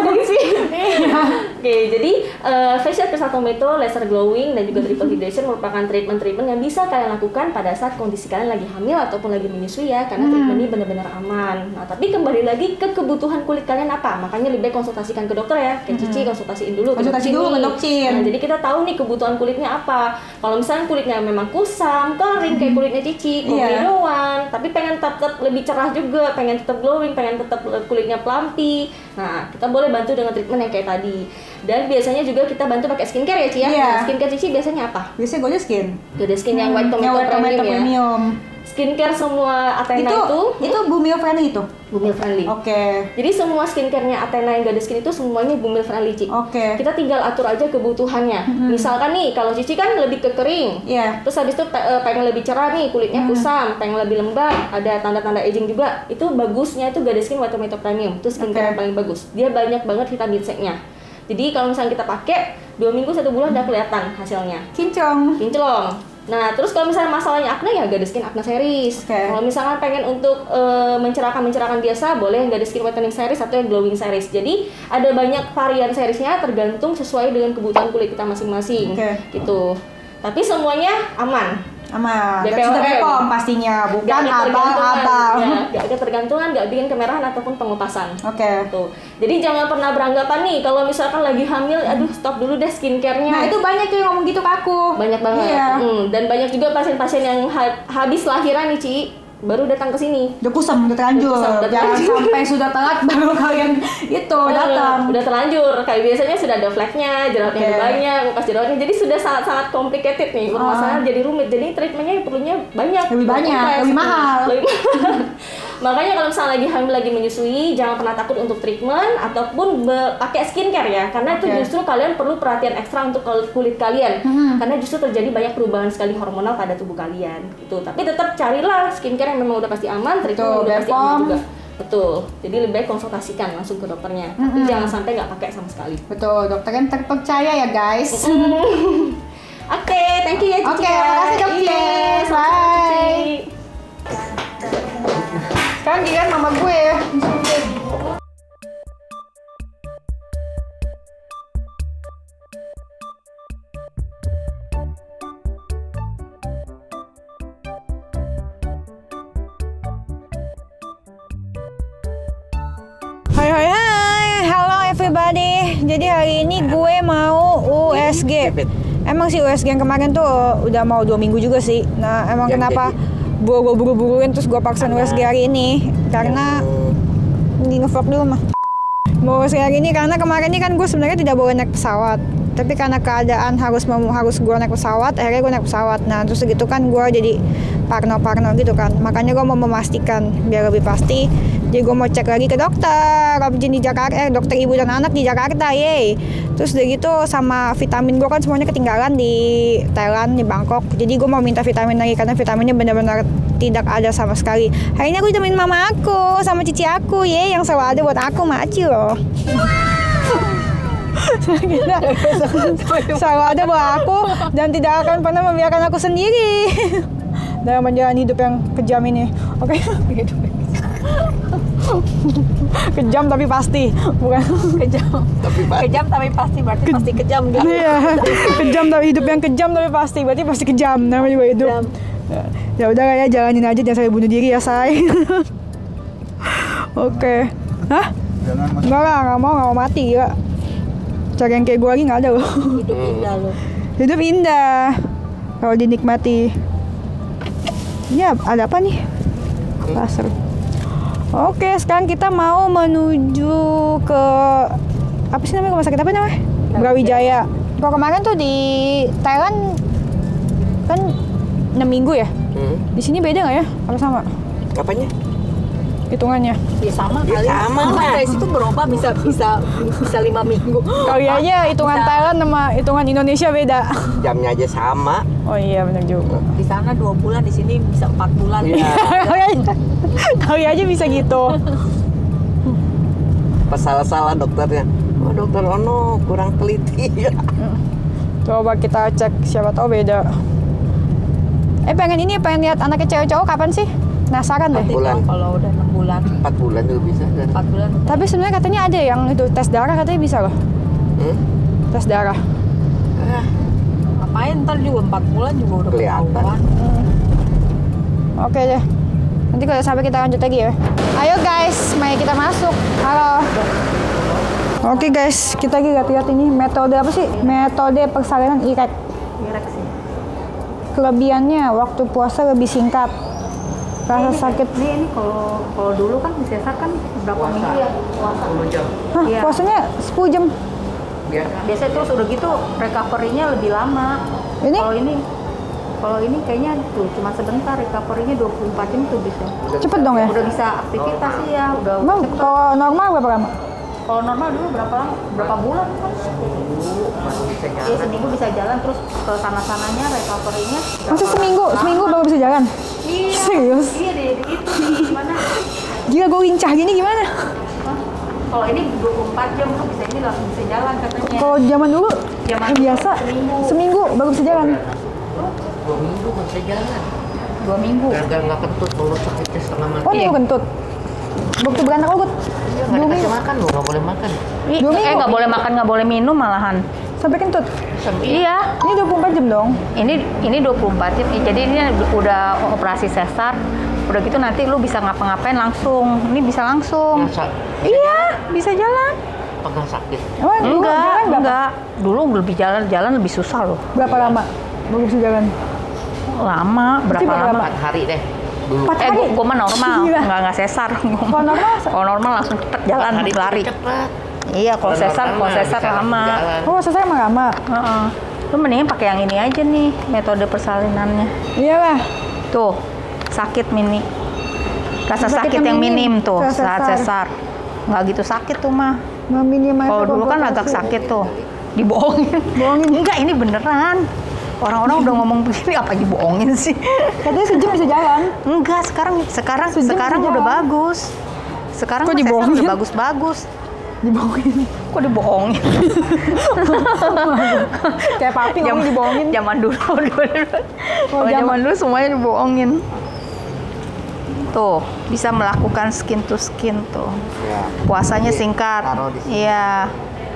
Oke, jadi facial Crystal Tomato, laser glowing, dan juga triple hydration merupakan treatment yang bisa kalian lakukan pada saat kondisi kalian lagi hamil ataupun lagi menyusui ya, karena treatment ini benar-benar aman. Nah, tapi kembali lagi ke kebutuhan kulit kalian apa, makanya lebih baik konsultasikan ke dokter ya. Kayak Cici konsultasiin dulu Konsultasi dulu ke dokter. Nah, jadi kita tahu nih kebutuhan kulitnya apa. Kalau misalnya kulitnya memang kusam, kering kayak kulitnya Cici, Iya. komedoan, tapi pengen tetap lebih cerah juga, pengen tetap glowing, pengen tetap kulitnya plumpy. Nah, kita boleh bantu dengan treatment yang kayak tadi. Dan biasanya juga kita bantu pakai skincare ya, Ci ya. Iya. Nah, skincare Cici biasanya apa? Biasanya Golden Skin. Golden Skin yang White Tomato Yang White Premium Tomato ya. Premium. Skincare semua Athena Itu bumil friendly itu. bumil friendly. Oke. Jadi semua skincare-nya Athena yang Golden Skin itu semuanya bumil friendly, Ci. Oke. Kita tinggal atur aja kebutuhannya. Misalkan nih, kalau Cici kan lebih ke kering. Iya. Terus habis itu pengen lebih cerah nih, kulitnya kusam, pengen lebih lembab, ada tanda-tanda aging juga. Itu bagusnya itu Golden Skin White Tomato Premium. Itu skincare yang paling bagus. Dia banyak banget vitamin C-nya. Jadi kalau misalnya kita pakai 2 minggu 1 bulan udah kelihatan hasilnya. Kinclong. Kinclong. Nah, terus kalau misalnya masalahnya acne ya Golden Skin Acne Series. Oke. Kalau misalnya pengen untuk mencerahkan biasa, boleh yang Golden Skin Whitening Series atau yang Glowing Series. Jadi ada banyak varian seriesnya tergantung sesuai dengan kebutuhan kulit kita masing-masing. Oke. Gitu. Tapi semuanya aman. Aman. Dan BPOM. sudah BPOM pastinya, bukan Gak ada abang-abang. ya, gak ada tergantungan, gak bikin kemerahan ataupun pengupasan. Oke. Tuh. Jadi jangan pernah beranggapan nih kalau misalkan lagi hamil, aduh stop dulu deh skincare-nya. Nah, itu banyak tuh yang ngomong gitu ke aku. Banyak banget. Iya. Dan banyak juga pasien-pasien yang habis lahiran nih, Ci. baru datang ke sini. Udah kusam, udah terlanjur. Udah kusam, udah Jangan terlanjur. sampai sudah telat baru kalian itu datang. Udah terlanjur. Kayak biasanya sudah ada flagnya, jerawatnya Oke. udah banyak, bekas jerawatnya. Jadi sudah sangat-sangat complicated nih. Permasalahan jadi rumit. Jadi treatmentnya perlunya banyak. Lebih banyak, kompleks. lebih mahal. Lebih mahal. Makanya kalau misalnya lagi hamil, lagi menyusui, jangan pernah takut untuk treatment ataupun pakai skincare ya. Karena itu Oke. justru kalian perlu perhatian ekstra untuk kulit kalian. Karena justru terjadi banyak perubahan sekali hormonal pada tubuh kalian. Gitu. Tapi tetap carilah skincare yang memang udah pasti aman, treatment Betul, udah pasti aman Bepom. juga. Betul. Jadi lebih baik konsultasikan langsung ke dokternya. Tapi jangan sampai nggak pakai sama sekali. Betul, dokter yang terpercaya ya guys. Oke, thank you ya Cici. Oke, makasih, Dok Ci. Iya, sama-sama, Bye. Cici. Sekarang giliran mama gue. Hai, halo everybody. Jadi hari ini gue mau USG. Emang sih USG yang kemarin tuh udah mau 2 minggu juga sih. Nah emang kenapa gue buru-buruin terus gue paksain USG hari ini karena ini ngevlog dulu mah. Mau USG hari ini karena kemarin ini kan gue sebenarnya tidak boleh naik pesawat. Tapi karena keadaan harus gue naik pesawat, akhirnya gue naik pesawat. Nah terus gitu kan gue jadi parno gitu kan. Makanya gue mau memastikan biar lebih pasti. Jadi gue mau cek lagi ke dokter Robjin di Jakarta, dokter ibu dan anak di Jakarta, yeay. Terus udah gitu sama vitamin gue kan semuanya ketinggalan di Thailand, di Bangkok. Jadi gue mau minta vitamin lagi karena vitaminnya benar-benar tidak ada sama sekali. Hari ini aku ditemenin mama aku sama cici aku, yeay, yang selalu ada buat aku, Maci loh. Selalu ada buat aku dan tidak akan pernah membiarkan aku sendiri dalam menjalani hidup yang kejam ini. Oke. Kejam tapi pasti, bukan Kejam tapi pasti berarti pasti kejam gitu. iya, kejam tapi hidup yang kejam tapi pasti berarti pasti kejam, namanya juga hidup. Ya udah ya, jalanin aja, jangan sampai bunuh diri ya say. Oke. Hah? Jangan mas. Enggak lah, nggak mau mati ya. Cari yang kayak gue lagi nggak ada loh. Hidup indah loh. Hidup indah kalau dinikmati. Ya, ada apa nih? Pasar. Oke, sekarang kita mau menuju ke apa sih namanya, rumah sakit apa namanya? Brawijaya. Kalau kemarin tuh di Thailand kan 6 minggu ya? Di sini beda nggak ya? Apa sama? Apanya? Hitungannya. Ya sama kali. sama Malah lah. dari situ berubah bisa 5 minggu. Kali aja hitungan Bisa. Thailand sama hitungan Indonesia beda. Jamnya aja sama. Oh iya, benar juga. Di sana 2 bulan, di sini bisa 4 bulan. Iya. Kali aja bisa gitu. Pas salah-salah dokternya. Oh dokter Ono kurang teliti ya. Coba kita cek, siapa tahu beda. Pengen lihat anaknya cewek cowok kapan sih? Penasaran deh. 4 bulan. Kalau udah 6 bulan, 4 bulan juga bisa kan? 4 bulan. Tapi sebenarnya katanya ada yang itu tes darah, katanya bisa loh. Tes darah. Ngapain ntar juga 4 bulan juga udah Kelihatan. ketahuan. Oke deh. Nanti kalau sampai kita lanjut lagi ya. Ayo guys, mari kita masuk. Halo. Oke guys, kita lagi lihat ini metode apa sih? Metode persalinan IREK. Direk sih. Kelebihannya waktu puasa lebih singkat. Rasa sakit. Ini kalau dulu kan di sesar kan berapa minggu ya puasa? 10 jam. Hah, Iya. puasanya 10 jam. Biar Biasanya terus udah gitu recovery-nya lebih lama. Ini? Kalau ini kayaknya tuh cuma sebentar, recovery-nya 24 jam tuh bisa. Cepet dong ya? Udah bisa aktivitas sih ya, udah Emang cepet. kalau normal berapa lama? Kalau normal dulu berapa lama? Berapa bulan kan? bisa jalan. Ya seminggu bisa jalan, terus ke sana-sananya recovery-nya. Masa seminggu baru bisa jalan? Iya. Serius? Iya deh, itu gimana? Gila, gue lincah gini gimana? Hah? Kalau ini 24 jam tuh bisa ini langsung bisa jalan katanya. Kalau zaman dulu Zaman biasa seminggu baru bisa jalan. 2 minggu nggak bisa jalan. 2 minggu. Gara-gara nggak kentut, mulut sakitnya setengah mati. Oh, ini kentut. Waktu beranak lu, Iya, nggak dikasih makan lu, nggak boleh makan. 2 minggu. Nggak boleh makan, nggak boleh minum malahan. Sampai kentut. Iya. Ini 24 jam dong. Ini 24 jam. Jadi ini udah operasi sesar. Udah gitu nanti lu bisa ngapa-ngapain langsung. Ini bisa langsung. Masa Iya, bisa jalan. apa nggak sakit? Emang dulu jalan berapa? Enggak. Dulu lebih jalan lebih susah loh. Berapa lama baru bisa jalan? Lama, berapa Berapa lama? 4 hari deh. dulu. Gue mah normal, Gila. nggak sesar. Kalau normal, Kalau normal langsung cepet jalan Hari itu lari. cepet. Iya, kalau Kalau sesar normal bisa lama. jalan. oh selesai emang lama. Heeh. Lu mendingan pakai yang ini aja nih, metode persalinannya. Iyalah. Tuh, sakit mini. Rasa Sakit sakit yang yang minim minim tuh saat saat sesar. sesar. Nggak gitu sakit tuh mah. Minim aja. Kalau dulu kan agak sakit tuh. Dibohongin. Enggak, ini beneran. Orang-orang udah ngomong begini, apa dibohongin sih? Katanya sejam bisa jalan. Enggak, sekarang Sejam udah jalan. bagus. Sekarang Kok mah sesar dibohongin? udah bagus-bagus. Dibohongin. Kok dibohongin? Kayak papi ngomong dibohongin. Zaman dulu. Kalau zaman- zaman dulu semuanya dibohongin. Tuh, bisa melakukan skin to skin tuh. Ya. Puasanya Jadi, singkat. taruh di sini. Iya.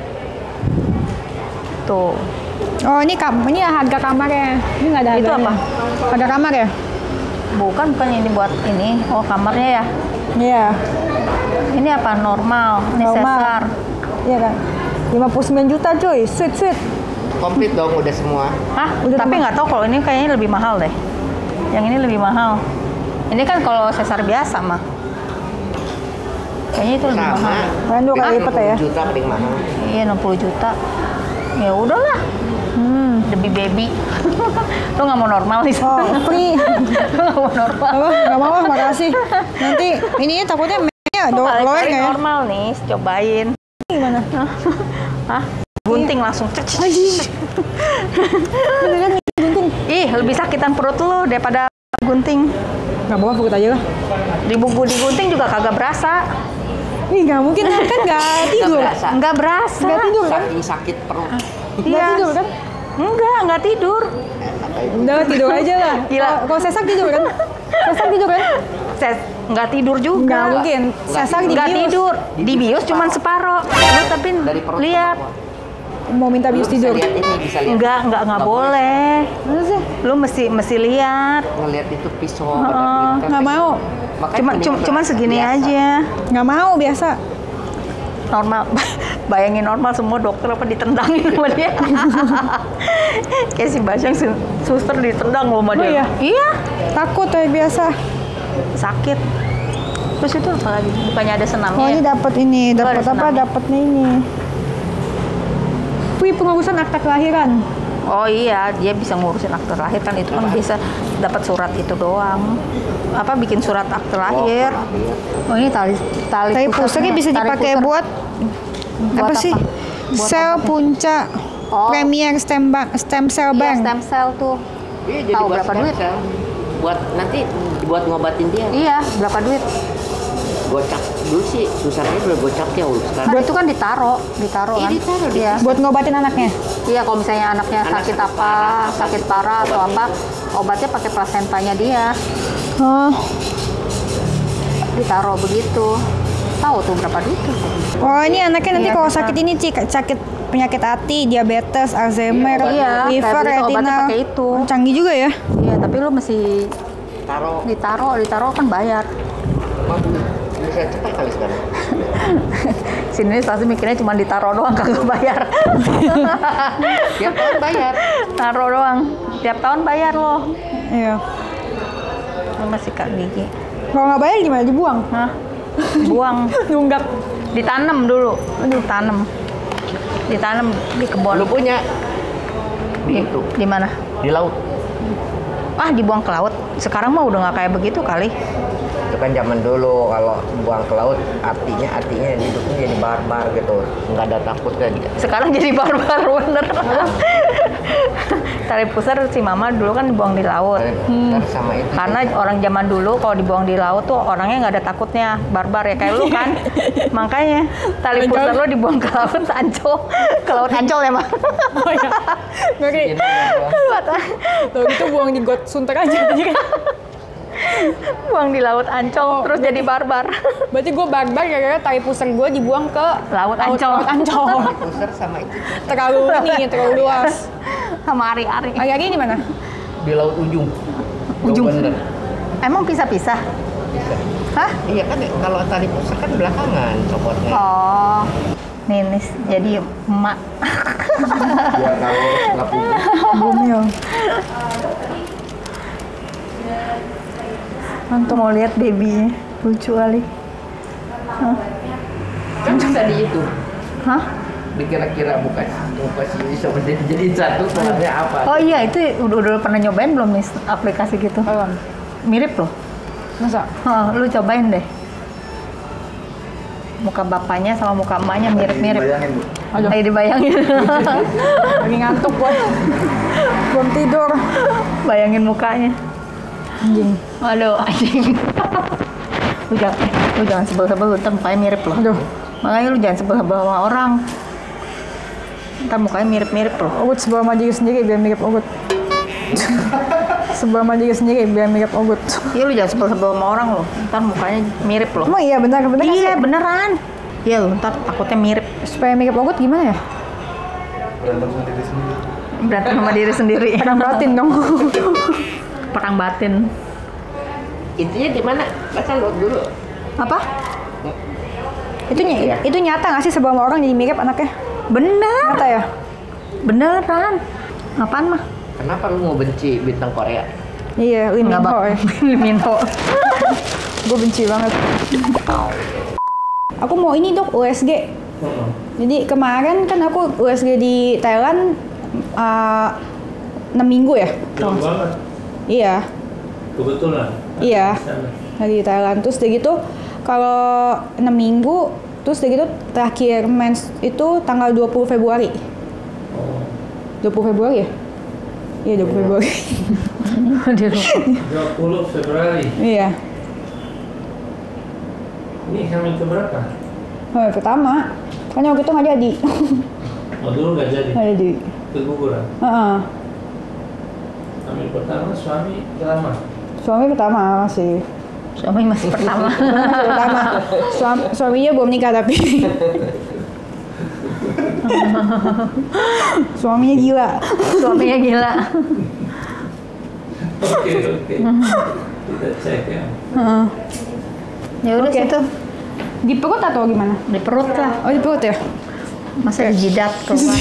Tuh. Oh ini harga kamarnya. Ini nggak ada Itu harganya. apa? Harga kamar ya? Bukan ini buat ini. Oh, kamarnya ya. Iya. Ini apa? Normal. Ini Normal. sesar. Iya kan. 59 juta cuy. Sweet. Komplit dong udah semua. Hah? Udah Tapi tambah. nggak tahu kalau ini kayaknya lebih mahal deh. Yang ini lebih mahal. Ini kan kalau sesar biasa mah. Kayaknya itu lebih Sama. mahal. Kalian 2 kali lipat ya? 60 juta paling mahal. Iya, 60 juta. Ya udahlah. Demi baby. Lu nggak mau normal nih? Oh free. Lu nggak mau normal? Apa? Nggak mau, makasih. Nanti ininya takutnya mainnya lower Kali-kali nggak ya? normal nih, cobain. Gimana? Hah? Gunting langsung. Cek, cek, cek. Beneran gunting? Ih, lebih sakitan perut lu daripada gunting. Nggak apa-apa, fokus aja lah. Digunting juga kagak berasa. Ih nggak mungkin kan nggak tidur. berasa. Nggak berasa. Nggak tidur kan? Saking sakit perut. Nggak tidur kan? Nggak tidur. Udah tidur aja lah. Gila. Kalau sesak tidur kan? Sesak tidur kan? Nggak tidur juga. Nggak mungkin. Sesak di Nggak bius. tidur. Di bius cuma separoh. Lu tapi Dari perut ke lihat. bawah. Mau minta bius Lu bisa tidur. lihat ini, bisa lihat. Nggak boleh. Masa sih? Lu mesti lihat. Ngelihat itu pisau. Nggak mau. Cuman segini aja. Nggak mau biasa. Normal. Bayangin normal semua dokter apa ditendangin sama dia. Kayak si Basyang suster ditendang loh sama Oh dia. iya? Iya. Takut kayak biasa. Sakit. Terus itu apa lagi? Bukannya ada senamnya? Oh ini ya? dapat ini, Oh, dapat ada apa? senamnya. Dapatnya ini. Free pengurusan akta kelahiran. Oh iya, dia bisa ngurusin akte lahir kan itu kan bisa dapat surat itu doang. Apa bikin surat akte lahir? Oh ini tali Tapi pusarnya bisa tali dipakai pusar. buat apa sih? Buat Sel apa? puncak Oh. Premier stem cell Iya, bank. stem cell tuh. Iya, jadi Tahu buat berapa stem duit? cell. Buat nanti buat ngobatin dia. Iya, berapa duit? Gocap dulu sih susahnya udah gocap ya sekarang. Buat itu kan ditaro Iya, kan? ditaruh, Iya. Buat ngobatin anaknya. Iya, kalau misalnya anaknya Anak sakit sakit apa, sakit parah atau apa, obatnya pakai plasentanya dia. Oh. Ditaruh begitu. Tahu tuh berapa duit tuh? Oh ini anaknya nanti Iya, kalau kita- sakit ini sakit penyakit hati, diabetes, Alzheimer, Iya, liver, kayak begitu, obatnya retinal. pakai itu. Oh, canggih juga ya. Iya, tapi lu mesti Taruh ditaruh kan bayar. bisa cepat kali sekarang. Sini pasti mikirnya cuma ditaruh doang kagak bayar. Tiap tahun bayar. Taruh doang. Tiap tahun bayar loh. Iya. Lu masih kak gigi. Kalau nggak bayar gimana? Dibuang? Hah? Buang. Nunggak. Ditanam dulu. Ditanam. Ditanam di kebun. Lu punya Di, itu di mana? di laut. Ah, dibuang ke laut. Sekarang mah udah nggak kayak begitu kali. Itu kan zaman dulu kalau buang ke laut artinya hidupnya jadi barbar gitu. Nggak ada takut kayak gitu. Sekarang jadi barbar bener. Tali pusar si mama dulu kan dibuang di laut. Sama itu. Karena orang zaman dulu kalau dibuang di laut tuh orangnya nggak ada takutnya, barbar ya kayak lu kan. Makanya tali pusar lo dibuang ke laut Ancol, ke laut Ancol ya, Mak. Oh iya. Ngeri. Tuh gitu buang di got sunter aja. Buang di laut Ancol terus jadi barbar. Berarti gue barbar gara-gara tali pusar gue dibuang ke Laut Ancol. Laut Ancol. Pusar sama itu terlalu luas. Sama ari-ari. Ari-ari di mana? di laut ujung. Ujung. Jauh bener. Emang pisah-pisah? Bisa. Hah? Iya kan kalau tali pusar kan belakangan copotnya. Oh. Nih, jadi emak. Biar kalau nggak pupus. Bumil. Mantu mau lihat babynya, lucu kali. Kan tadi itu Hah? dikira-kira buka sini sama jadi satu keluarnya apa? Oh iya, itu udah pernah nyobain belum nih aplikasi gitu? Belum. Mirip loh. Masa? Lu cobain deh. Muka bapaknya sama muka emaknya mirip-mirip. Bayangin Bu. Aduh. Lagi dibayangin. Lagi ngantuk gue. Belum tidur. Bayangin mukanya. Anjing. Aduh, anjing. Lu jangan sebel-sebel, ntar mukanya mirip loh. Aduh. Makanya lu jangan sebel-sebel sama orang. Ntar mukanya mirip-mirip loh. Ugut sebelah sama diri sendiri biar mirip Ugut. Sebelah sama diri sendiri biar mirip Ugut. Iya, lu jangan sebel-sebel sama orang loh. Ntar mukanya mirip loh. Emang iya benar nggak Iya, sih? beneran. Iya lu, ntar takutnya mirip. Supaya mirip Ugut gimana ya? Berantem sama diri sendiri. Berantem sama diri sendiri. Perang batin dong. Perang batin. Intinya di mana? Baca lo dulu. Apa? Itu nyata nggak sih sebelah sama orang jadi mirip anaknya? Bener. Nyata ya? Beneran. Apaan mah? Kenapa lu mau benci bintang Korea? Iya, Lee Min Nggak Ho ya. Lee Min Ho. Gue benci banget. Aku mau ini dok USG. Jadi kemarin kan aku USG di Thailand 6 minggu ya? Jauh banget. Iya, Kebetulan. iya. Di sana. Lagi di Thailand. Terus udah gitu kalau 6 minggu, terus udah gitu terakhir mens itu tanggal 20 Februari. Oh. 20 Februari ya? Iya 20 Februari. 20 Februari. Iya. Ini hamil keberapa? Hamil pertama. Karena waktu itu nggak jadi. Oh dulu nggak jadi. Nggak jadi. Keguguran. Heeh. Hamil pertama suami lama. Suami pertama masih. Suami masih pertama. Masih pertama. Suaminya belum nikah tapi. Suaminya gila. Suaminya gila. Oke. Kita cek ya. Heeh. Ya udah Oke. situ. Di perut atau gimana? Di perut lah. Oh di perut ya? Masa di jidat keluar.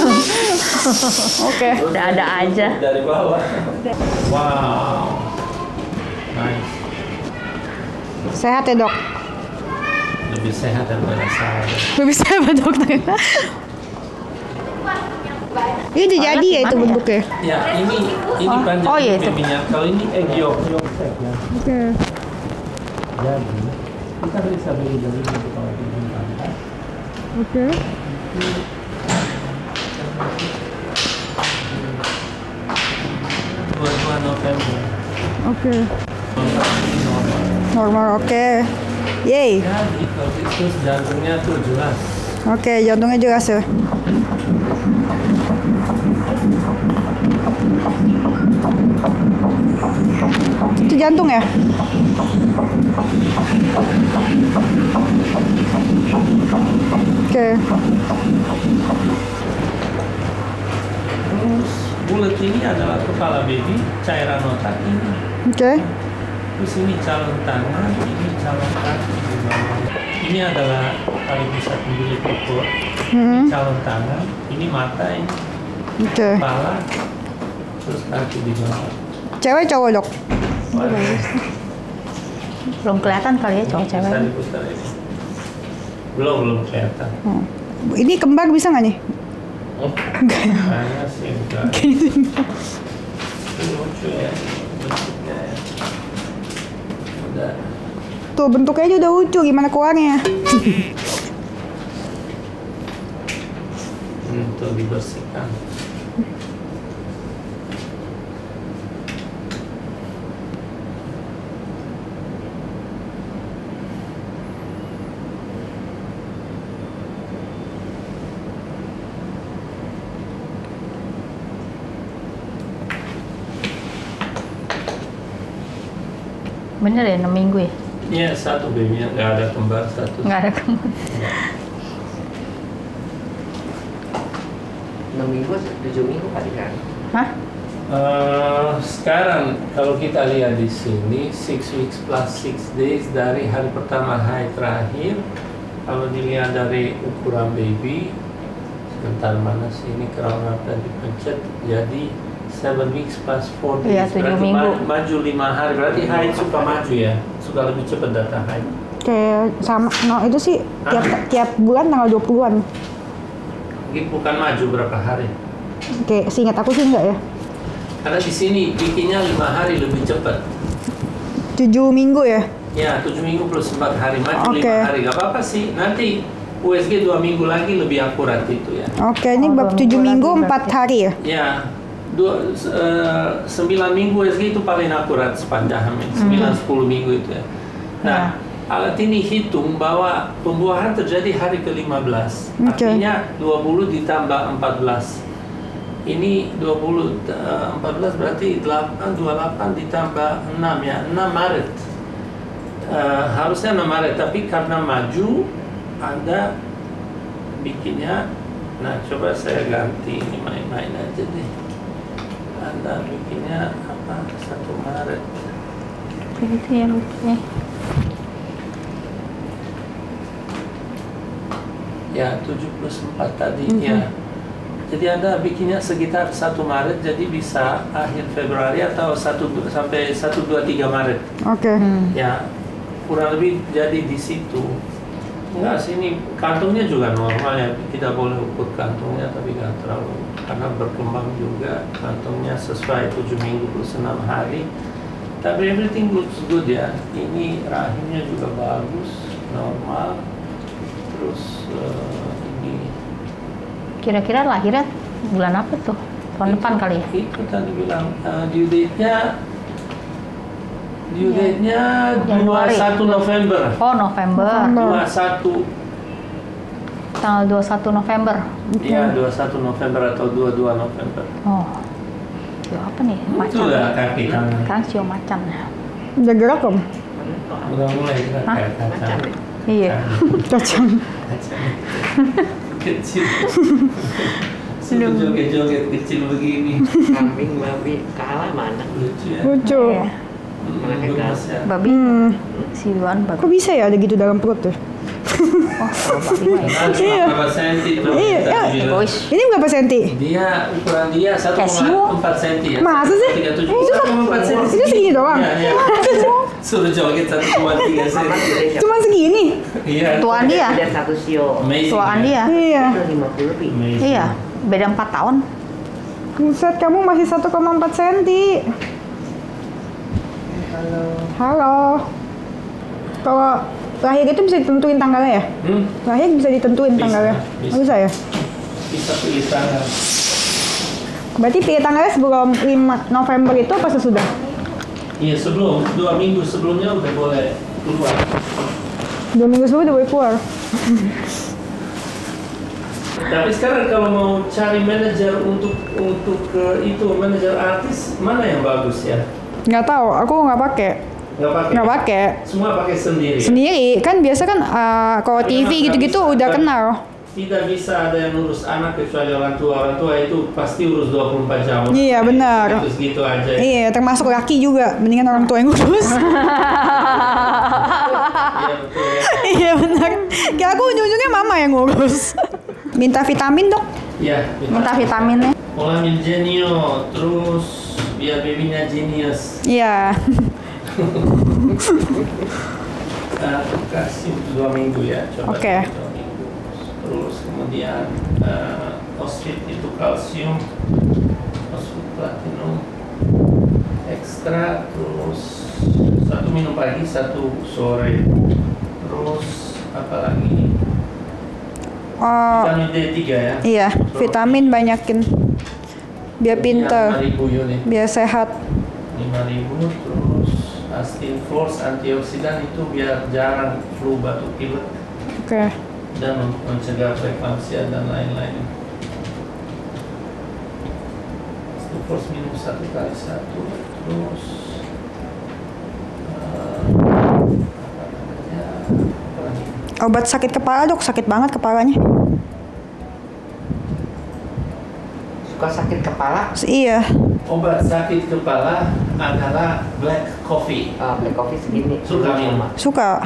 Oke. Udah ada aja. Dari bawah. Wow. Nice. Sehat ya dok? Lebih sehat daripada saya. Lebih sehat dokter. Ini udah jadi ya itu bentuknya? Ya ini panjang oh, iya, itu. babynya. Kalau ini egg yolk sack ya. Oke. Jadi kita bisa beli dari kalau di pantai. Oke. 22 November. Oke. Normal. Normal oke. Yeay. Jadi kalau itu jantungnya tuh jelas. Oke, jantungnya jelas ya. Itu jantung ya? Oke. Terus bulat ini adalah kepala baby, cairan otak ini. Oke. Terus ini calon tangan, ini calon kaki di bawah. Ini adalah kalau bisa umbilical cord, ini calon tangan, ini mata, ini Oke. kepala, terus kaki di bawah. Cewek cowok dok? Belum kelihatan kali ya cowok Bisa cewek. diputar ini. Belum kelihatan. Ini kembar bisa nggak nih? Kayaknya sih enggak. Ini lucu ya, bentuknya ya. Udah. Tuh bentuknya aja udah lucu, gimana keluarnya? Untuk dibersihkan. Bener ya 6 minggu ya? Iya, satu babynya nggak ada kembar satu. Nggak ada kembar. 6 minggu, 7 minggu kali kan? Hah? Sekarang kalau kita lihat di sini 6 weeks plus 6 days dari hari pertama haid terakhir. Kalau dilihat dari ukuran baby, sebentar mana sih ini crown tadi dipencet, jadi 7 weeks plus 4 days. Iya, 7 Berarti minggu. Maju 5 hari. Berarti haid suka maju ya? Suka lebih cepat data haid. Kayak sama, no itu sih tiap bulan tanggal 20-an. Ini bukan maju berapa hari? Kayak seingat aku sih enggak ya. Karena di sini bikinnya 5 hari lebih cepat. 7 minggu ya? Ya, 7 minggu plus 4 hari. Maju Oke. 5 hari. Gak apa-apa sih. Nanti USG 2 minggu lagi lebih akurat itu ya. Oke, ini Oh, bab 7 2 minggu minggu 4 hari ya? Ya, 9 minggu USG itu paling akurat sepanjang hamil. 9-10 minggu itu ya. Nah, alat ini hitung bahwa pembuahan terjadi hari ke-15. Oke. Artinya 20 ditambah 14. Ini 20, 14 berarti 28 ditambah 6 ya, 6 Maret. Harusnya 6 Maret, tapi karena maju, Anda bikinnya, nah coba saya ganti, ini main-main aja deh. Anda bikinnya apa, 1 Maret. Itu ya lucunya. Ya, 74 tadi ya. Jadi Anda bikinnya sekitar 1 Maret, jadi bisa akhir Februari atau 1 sampai 1, 2, 3 Maret. Oke. Ya, kurang lebih jadi di situ. Enggak sih, ini kantungnya juga normal ya, tidak boleh ukur kantungnya, tapi nggak terlalu, karena berkembang juga kantungnya sesuai 7 minggu plus 6 hari. Tapi everything looks good ya. Ini rahimnya juga bagus, normal. Terus ini Kira-kira lahirnya bulan apa tuh? Tahun depan kali ya? itu tadi bilang due date-nya Januari. 21 November. Oh, November. 21 Tanggal 21 November. ya, 21 November atau 22 November. Oh. Itu apa nih? Itu Macan. lah kaki tangan. Kan sio macan. Udah gerak om? Udah mulai kan Hah? kayak kacang. Iya. Kacang. Kacang. Kecil. Sudah joget-joget kecil begini. Kambing, babi, kalah mana? Lucu ya. Lucu. Iya. Gemes ya. Babi. Si Duan babi. Kok bisa ya ada gitu dalam perut tuh? Oh, kalau babi mah ya. Iya. Berapa senti tuh? Iya, Kita ya. bilang. Egois. Ini berapa senti? Dia ukuran dia Casio. 1,4 senti ya. Masa sih? 1,37. Itu 1,4 senti. itu segini doang? Iya, iya. Suruh joget 1,3 senti. Cuma segini? Iya. Tuaan dia. Ada 1 sio. Amazing, Tuaan ya? dia. Iya. Itu 50 lebih. Amazing. Iya. Beda 4 tahun. Buset, kamu masih 1,4 cm. Halo. Kalau lahir itu bisa ditentuin tanggalnya ya? Lahir bisa ditentuin Bisa, tanggalnya? bisa. Oh, bisa ya? Bisa pilih tanggal. Berarti pilih tanggalnya sebelum 5 November itu apa sesudah? Iya, sebelum 2 minggu sebelumnya udah boleh keluar. 2 minggu sebelum udah boleh keluar. Tapi sekarang kalau mau cari manajer untuk itu manajer artis, mana yang bagus ya? Nggak tahu, aku nggak pakai. Nggak pakai. Nggak pakai. Semua pakai sendiri. Sendiri, kan biasa kan kalau Tapi TV emang gitu-gitu nggak bisa, udah kan? kenal. Tidak bisa ada yang ngurus anak kecuali orang tua. Orang tua itu pasti urus 24 jam. Iya, benar. Gitu aja. Iya, termasuk laki juga. Mendingan orang tua yang ngurus. Iya betul ya. Iya benar. Kayak aku ujung-ujungnya mama yang ngurus. Minta vitamin dok. Iya. Minta vitaminnya. Olamin Genio, terus biar babynya genius. Iya. Kasih 2 minggu ya. Coba Oke. 2 minggu. Terus kemudian fosfat itu kalsium, fosfat platinum ekstra, terus 1 minum pagi, 1 sore. Terus apa lagi? Vitamin D3 ya. Iya, vitamin banyakin. Biar pinter, 5.000 unit. biar sehat. 5.000, terus Astin Force antioksidan itu biar jarang flu, batuk pilek, Oke. dan untuk mencegah preeklamsia dan lain-lain. Astin Force minum 1 kali 1, terus apa namanya, apa lagi? Obat sakit kepala dok, sakit banget kepalanya. Suka sakit kepala? Iya. Obat sakit kepala adalah black coffee. Black coffee segini. Suka minum? Suka.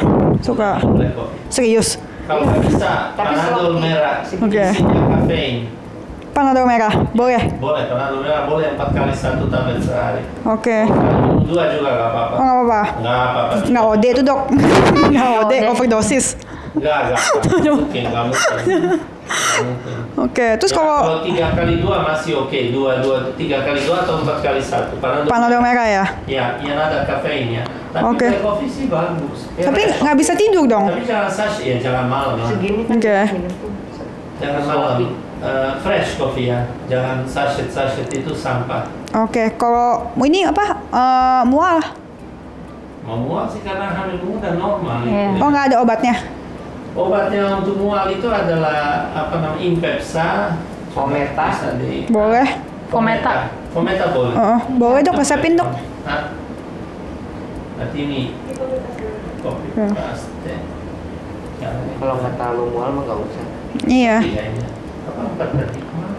Black coffee. Serius. Kalau nggak bisa, Tapi panadol sloppy. merah, Oke. isinya kafein. Panadol merah, boleh? Boleh, Panadol merah boleh 4 kali 1 tablet sehari. Oke. 2 juga nggak apa-apa. Oh, nggak apa-apa. Nggak apa-apa. Nggak OD tuh dok. Nggak OD, overdosis. Nggak mungkin, nggak mungkin. Oke, terus Ya, kalau 3 kali 2 masih oke. 3 kali 2 atau 4 kali 1. Panadol merah ya? Ya, yang ada kafeinnya. Tapi Oke. teh kopi sih bagus. Tapi nggak bisa tidur dong? Tapi jangan sachet ya, jangan malam. Segini kan Oke. Jangan malam. Fresh kopi ya, jangan sachet itu sampah. Oke, kalau ini apa? Mual? Mau mual sih karena hamil muda normal. Iya. Oh, nggak ada obatnya? Obatnya untuk mual itu adalah apa namanya Impepsa, Fometa. bisa di Boleh. Fometa. Fometa boleh. Oh, boleh dok, resepin dok. Hah? Berarti ini kopi paste. Kalau nggak terlalu mual mah nggak usah. Iya. Kayaknya. Apa 4 berarti kemarin?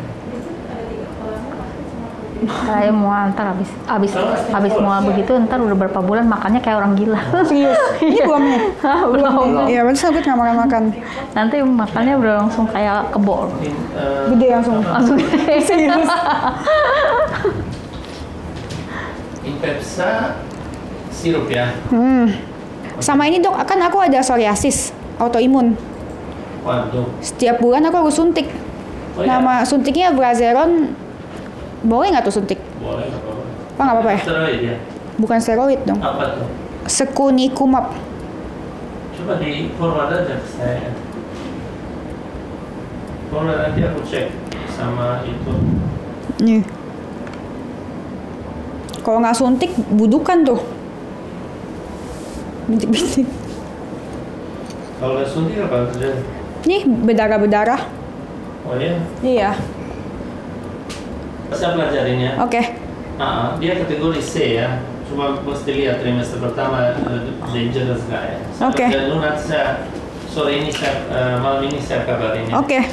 Saya mual ntar habis mual begitu ntar udah berapa bulan makannya kayak orang gila. Serius? Ini belum nih? Belum. Iya, berarti sakit nggak makan-makan. Nanti makannya udah langsung kayak kebol. Gede langsung. Langsung. Serius? Impepsa sirup ya. Sama ini dok, kan aku ada psoriasis, autoimun. Waduh. Setiap bulan aku harus suntik. Oh, iya? Nama suntiknya Brazeron. Boleh nggak tuh suntik? Boleh, nggak apa-apa. Oh, nggak apa-apa ya? Steroid ya? Bukan steroid dong. Apa tuh? Sekuningkumab. Coba di forward aja ke saya. Forward nanti aku cek sama itu. Nih. Kalau nggak suntik, budukan tuh. Bintik-bintik. Kalau nggak suntik apa terjadi? Nih, berdarah-berdarah. Oh ya? Iya. Saya pelajarin ya. Oke. Dia kategori C ya. Cuma mesti lihat trimester pertama dangerous nggak ya. Oke. Dan dulu nanti saya sore ini malam ini saya kabarin ya. Oke.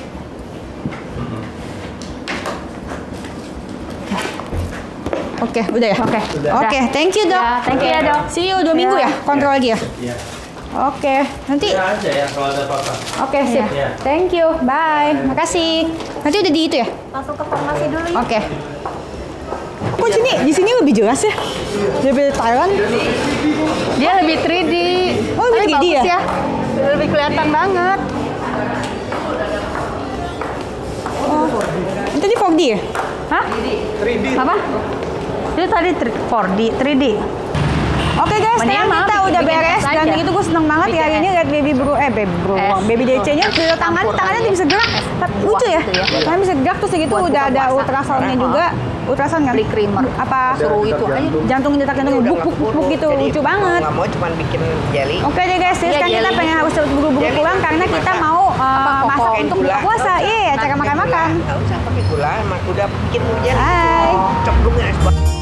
Oke, udah ya? Oke. Oke, thank you dok. Ya, thank you ya, Dok. See you 2 minggu ya? Kontrol lagi ya? Iya. Oke, nanti. Ya aja ya kalau ada apa-apa. Oke, sip. Iya. Thank you. Bye. Makasih. Nanti udah di itu ya? Langsung ke farmasi dulu ya. Oke. Kok di sini lebih jelas ya? Daripada Thailand. Dia lebih 3D. Oh, lebih Tapi 3D bagus ya? Lebih kelihatan banget. Itu di 4D ya? Hah? 3D. Apa? Itu tadi 4D, 3D. Oke guys, Mendingan sekarang malah kita udah bikin beres es dan aja. itu gue seneng banget ya hari ini lihat baby DC-nya udah tangannya bisa gerak. Lucu ya? gitu ya. Tangannya bisa gerak terus gitu Buat udah buka ada puasa. ultrasoundnya juga. Ultrasound kan? Beli creamer. Apa? Suruh itu aja. Jantung detak-jantungnya buk buk buk gitu, lucu banget. Nggak mau cuman bikin jelly. Oke deh guys, Iya, sekarang kita jelly. pengen harus buru-buru Jelly pulang karena dimasak. kita mau masak Pakai untuk gula. buka puasa. Iya, cara makan-makan. Nggak usah pakai gula, emang udah bikin jelly. Hai. Cemplungin es batu.